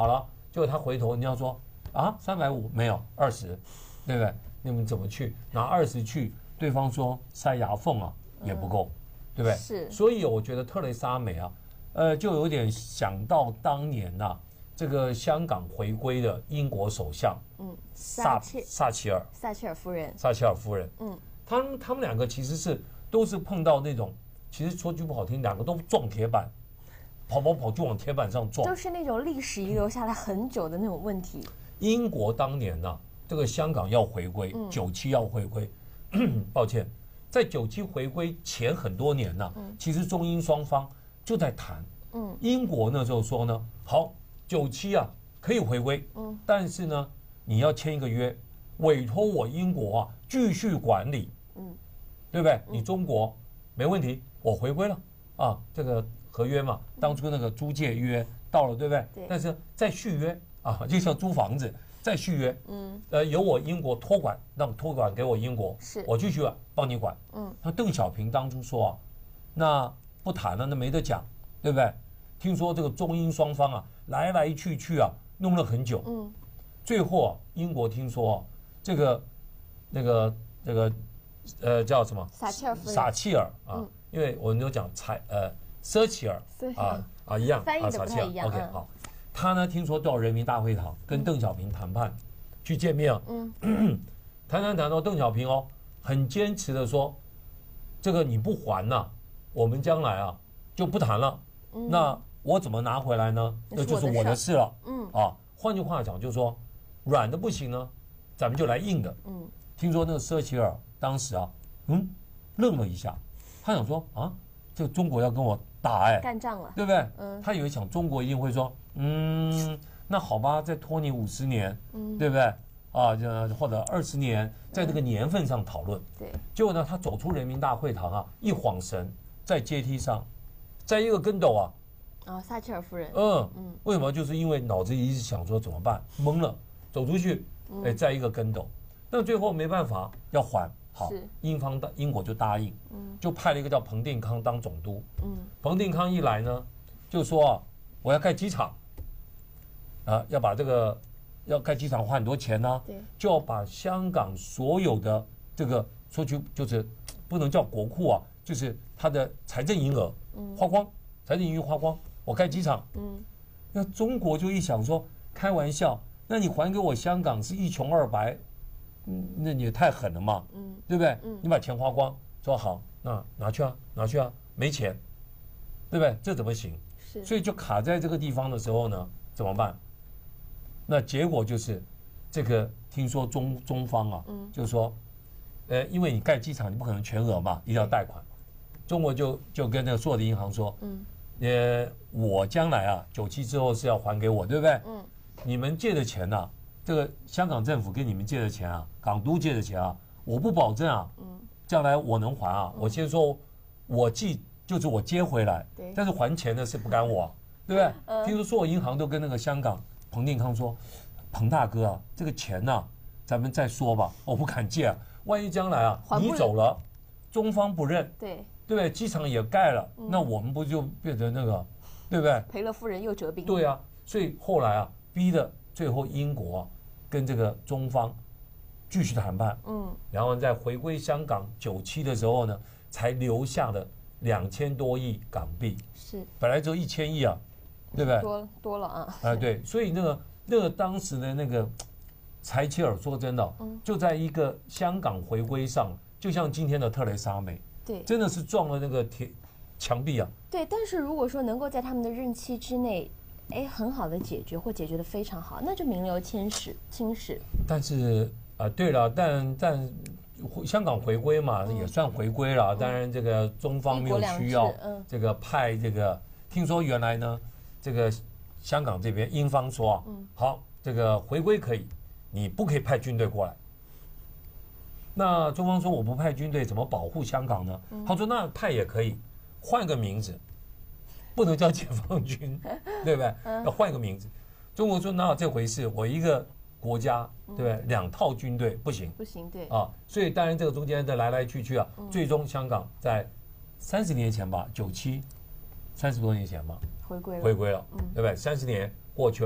结果他回头，人家说啊，三百五没有二十，对不对？你们怎么去拿二十去？对方说塞牙缝啊也不够，对不对？ 是。所以我觉得特蕾莎梅啊，呃，就有点想到当年呐、啊，这个香港回归的英国首相，嗯，撒撒切尔， 撒切尔夫人， 撒切尔夫人，嗯，他们他们两个其实是都是碰到那种，其实说句不好听，两个都撞铁板。跑跑跑就往铁板上撞， 都是那种历史遗留下来很久的那种问题。 英国当年呢、啊，这个香港要回归，九七要回归，抱歉，在九七回归前很多年呢、啊，其实中英双方就在谈。嗯，英国那时候说呢，好，九七啊可以回归，嗯，但是呢，你要签一个约，委托我英国啊继续管理，嗯，对不对？你中国没问题，我回归了啊，这个。合约嘛，当初那个租借约到了，对不对？ 对。 但是再续约啊，就像租房子再续约，嗯，呃，由我英国托管，让托管给我英国， 是， 我继续帮你管，嗯。那邓小平当初说啊，那不谈了，那没得讲，对不对？听说这个中英双方啊，来来去去啊，弄了很久，嗯。最后啊，英国听说啊，这个那个这个呃叫什么？ 撒切尔夫人。 撒切尔啊，因为我们有讲财呃。瑟切尔啊啊一样， 翻译的不太一样。 OK 好，他呢听说到人民大会堂跟邓小平谈判，去见面啊，嗯，谈谈谈到邓小平哦，很坚持的说，这个你不还呐，我们将来啊就不谈了。那我怎么拿回来呢？那就是我的事了。嗯啊，换句话讲，就是说软的不行呢，咱们就来硬的。嗯，听说那个瑟切尔当时啊，嗯，愣了一下，他想说啊。就中国要跟我打哎， 干仗了， 对不对？嗯，他以为想中国一定会说，嗯，那好吧，再拖你五十年，嗯，对不对？啊，就或者二十年，在这个年份上讨论。 对。 结果呢，他走出人民大会堂啊，一晃神，在阶梯上，在一个跟斗啊。 啊，撒切尔夫人。 嗯嗯。为什么？就是因为脑子一直想说怎么办，懵了，走出去，哎，在一个跟斗，那最后没办法要还。好，英方的英国就答应，就派了一个叫彭定康当总督。嗯，彭定康一来呢，就说啊，我要盖机场，啊，要把这个要盖机场花很多钱呢、啊，就要把香港所有的这个说句就是不能叫国库啊，就是它的财政营额花光，财政盈余花光，我盖机场。嗯，那中国就一想说，开玩笑，那你还给我香港是一穷二白。嗯，那你也太狠了嘛，嗯，对不对？嗯，你把钱花光，说好，那拿去啊，拿去啊，没钱，对不对？这怎么行？ 是， 所以就卡在这个地方的时候呢，怎么办？那结果就是，这个听说中中方啊，嗯，就说，呃，因为你盖机场，你不可能全额嘛，一定要贷款。中国就就跟那个所有的银行说，嗯，呃，我将来啊，九七之后是要还给我，对不对？嗯，你们借的钱呢、啊？这个香港政府跟你们借的钱啊，港督借的钱啊，我不保证啊，将来我能还啊。我先说，我寄就是我接回来，但是还钱的是不干我、啊，对不对？听说所有银行都跟那个香港彭定康说，彭大哥啊，这个钱呐、啊，咱们再说吧，我不敢借啊，万一将来啊你走了，中方不认， 对对不对？机场也盖了，那我们不就变成那个，对不对？ 赔了夫人又折兵。 对啊，所以后来啊，逼的。最后，英国、啊、跟这个中方继续谈判，嗯，然后在回归香港九七的时候呢，才留下了两千多亿港币， 是本来只有一千亿啊，对不对？ 多多了啊！ 啊，对，所以那个那个当时的那个柴切尔，说真的，嗯，就在一个香港回归上，就像今天的特蕾莎梅， 对， 真的是撞了那个铁墙壁啊。 对，但是如果说能够在他们的任期之内。哎，很好的解决或解决的非常好，那就名留青史。青史。 但是啊、呃，对了，但但香港回归嘛，嗯、也算回归了。当然，这个中方没有需要这个派这个。嗯、听说原来呢，这个香港这边英方说啊，嗯、好，这个回归可以，你不可以派军队过来。那中方说我不派军队，怎么保护香港呢？嗯、他说那派也可以，换个名字。不能叫解放军，对不对？要换一个名字。中国说哪有这回事？我一个国家，对不对？两套军队不行， 不行，对啊。所以当然这个中间的来来去去啊，最终香港在三十年前吧，九七，三十多年前吧， 回归了， 回归了，对不对？三十年过去了，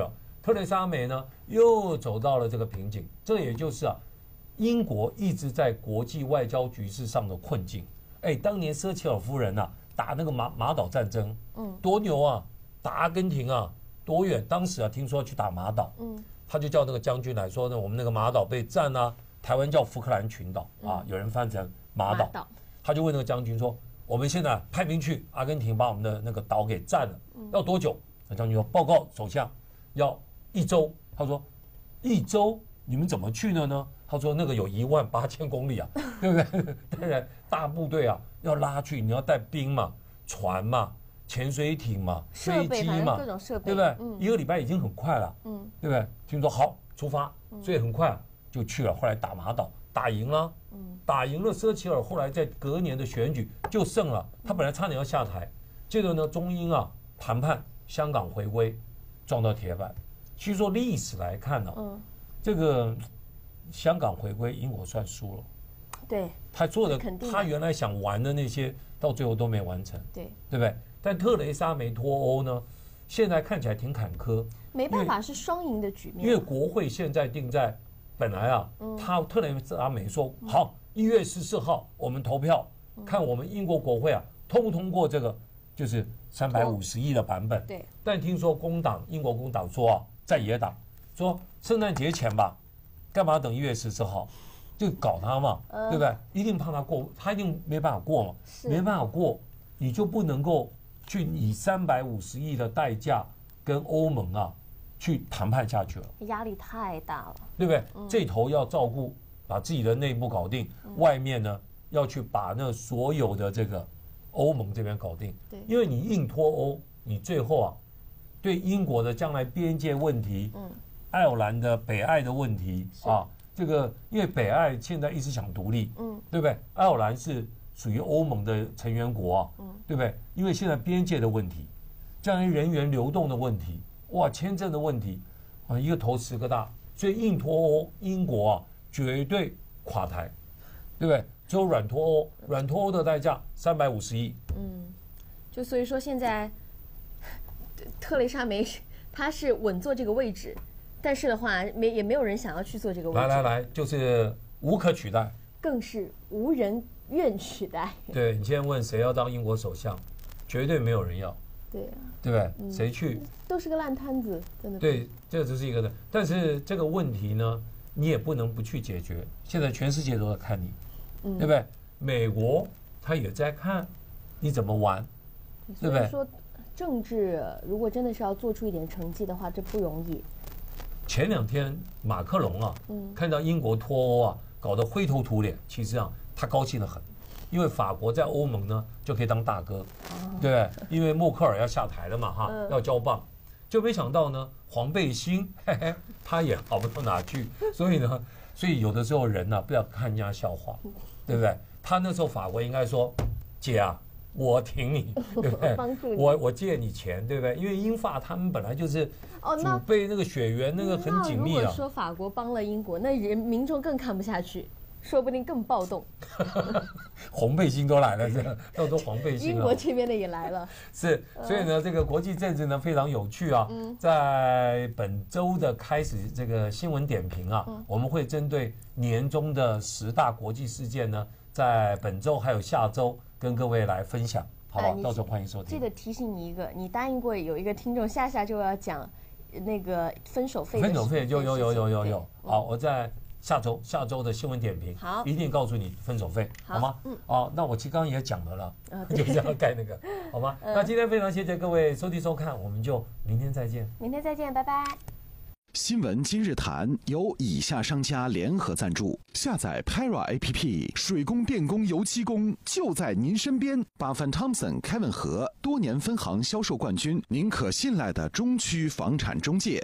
特蕾莎梅呢又走到了这个瓶颈，这也就是啊，英国一直在国际外交局势上的困境。哎，当年瑟切尔夫人啊打那个马马岛战争，嗯，多牛啊，打阿根廷啊，多远？当时啊听说去打马岛，嗯，他就叫那个将军来说呢，我们那个马岛被占啊，台湾叫福克兰群岛啊，有人翻成马岛，他就问那个将军说，我们现在派兵去阿根廷把我们的那个岛给占了，要多久？那将军说，报告首相，要一周。他说，一周你们怎么去的呢？他说那个有一万八千公里啊，对不对？当然大部队啊要拉去，你要带兵嘛，船嘛，潜水艇嘛，飞机嘛， 各种设备， 对不对？嗯、一个礼拜已经很快了，嗯，对不对？听说好出发，所以很快就去了。后来打马岛，打赢了，嗯，打赢了瑟切尔，后来在隔年的选举就胜了，他本来差点要下台，接着呢，中英啊谈判香港回归，撞到铁板。其实说历史来看呢、啊，嗯，这个。香港回归，英国算输了。 对， 他做的，他原来想玩的那些，到最后都没完成。 对， 对不对？但特蕾莎梅脱欧呢，现在看起来挺坎坷。 没办法，是双赢的局面。 因为国会现在定在，本来啊，他特蕾莎梅说好，一月十四号我们投票，看我们英国国会啊通不通过这个，就是三百五十亿的版本。 对。 但听说工党，英国工党说啊，在野党说圣诞节前吧。干嘛等一月十四号，就搞他嘛，呃、对不对？一定怕他过，他一定没办法过嘛，没办法过，你就不能够去以三百五十亿的代价跟欧盟啊去谈判下去了， 压力太大了， 对不对？嗯、这头要照顾，把自己的内部搞定，嗯、外面呢要去把那所有的这个欧盟这边搞定， 对， 因为你硬脱欧，你最后啊对英国的将来边界问题，嗯。爱尔兰的北爱的问题啊，这个因为北爱现在一直想独立，嗯，对不对？爱尔兰是属于欧盟的成员国啊，嗯，对不对？因为现在边界的问题，将来人员流动的问题，哇，签证的问题，啊，一个头十个大，所以硬脱欧，英国啊绝对垮台，对不对？只有软脱欧，软脱欧的代价三百五十亿， 嗯，就所以说现在特蕾莎梅她是稳坐这个位置。但是的话，没也没有人想要去做这个位置。 来来来，就是无可取代， 更是无人愿取代。 对你现在问谁要当英国首相，绝对没有人要。 对啊， 对不对？嗯、谁去都是个烂摊子，真的。 对，这只是一个的。但是这个问题呢，你也不能不去解决。现在全世界都在看你，嗯、对不对？美国他也在看你怎么玩，对不对？ 所以说，政治如果真的是要做出一点成绩的话，这不容易。 前两天马克龙啊，嗯、看到英国脱欧啊，搞得灰头土脸。其实啊，他高兴得很，因为法国在欧盟呢就可以当大哥，哦、对，因为默克尔要下台了嘛，哈，嗯、要交棒，就没想到呢，黄背心，嘿嘿，他也好不到哪去。所以呢，所以有的时候人呢、啊，不要看人家笑话，对不对？他那时候法国应该说，姐啊。我挺你，对不对？ 帮助你， 我我借你钱，对不对？因为英法他们本来就是祖辈那个血缘那个很紧密啊。 如果说法国帮了英国，那人民众更看不下去，说不定更暴动。 红背心都来了，这到时候黄背心英国这边的也来了。 是，所以呢，这个国际政治呢非常有趣啊。在本周的开始这个新闻点评啊，我们会针对年中的十大国际事件呢，在本周还有下周。跟各位来分享，好不好？到时候欢迎收听。 这个提醒你一个，你答应过有一个听众下下就要讲那个分手费。 分手费有有有有有有。好，我在下周下周的新闻点评， 好， 一定告诉你分手费，好吗？嗯。哦，那我其实刚刚也讲了了，就是要盖那个，好吗？那今天非常谢谢各位收听收看，我们就明天再见。 明天再见，拜拜。 新闻今日谈由以下商家联合赞助，下载 Para A P P， 水工、电工、油漆工就在您身边。巴范汤森、凯文和多年分行销售冠军，您可信赖的中区房产中介。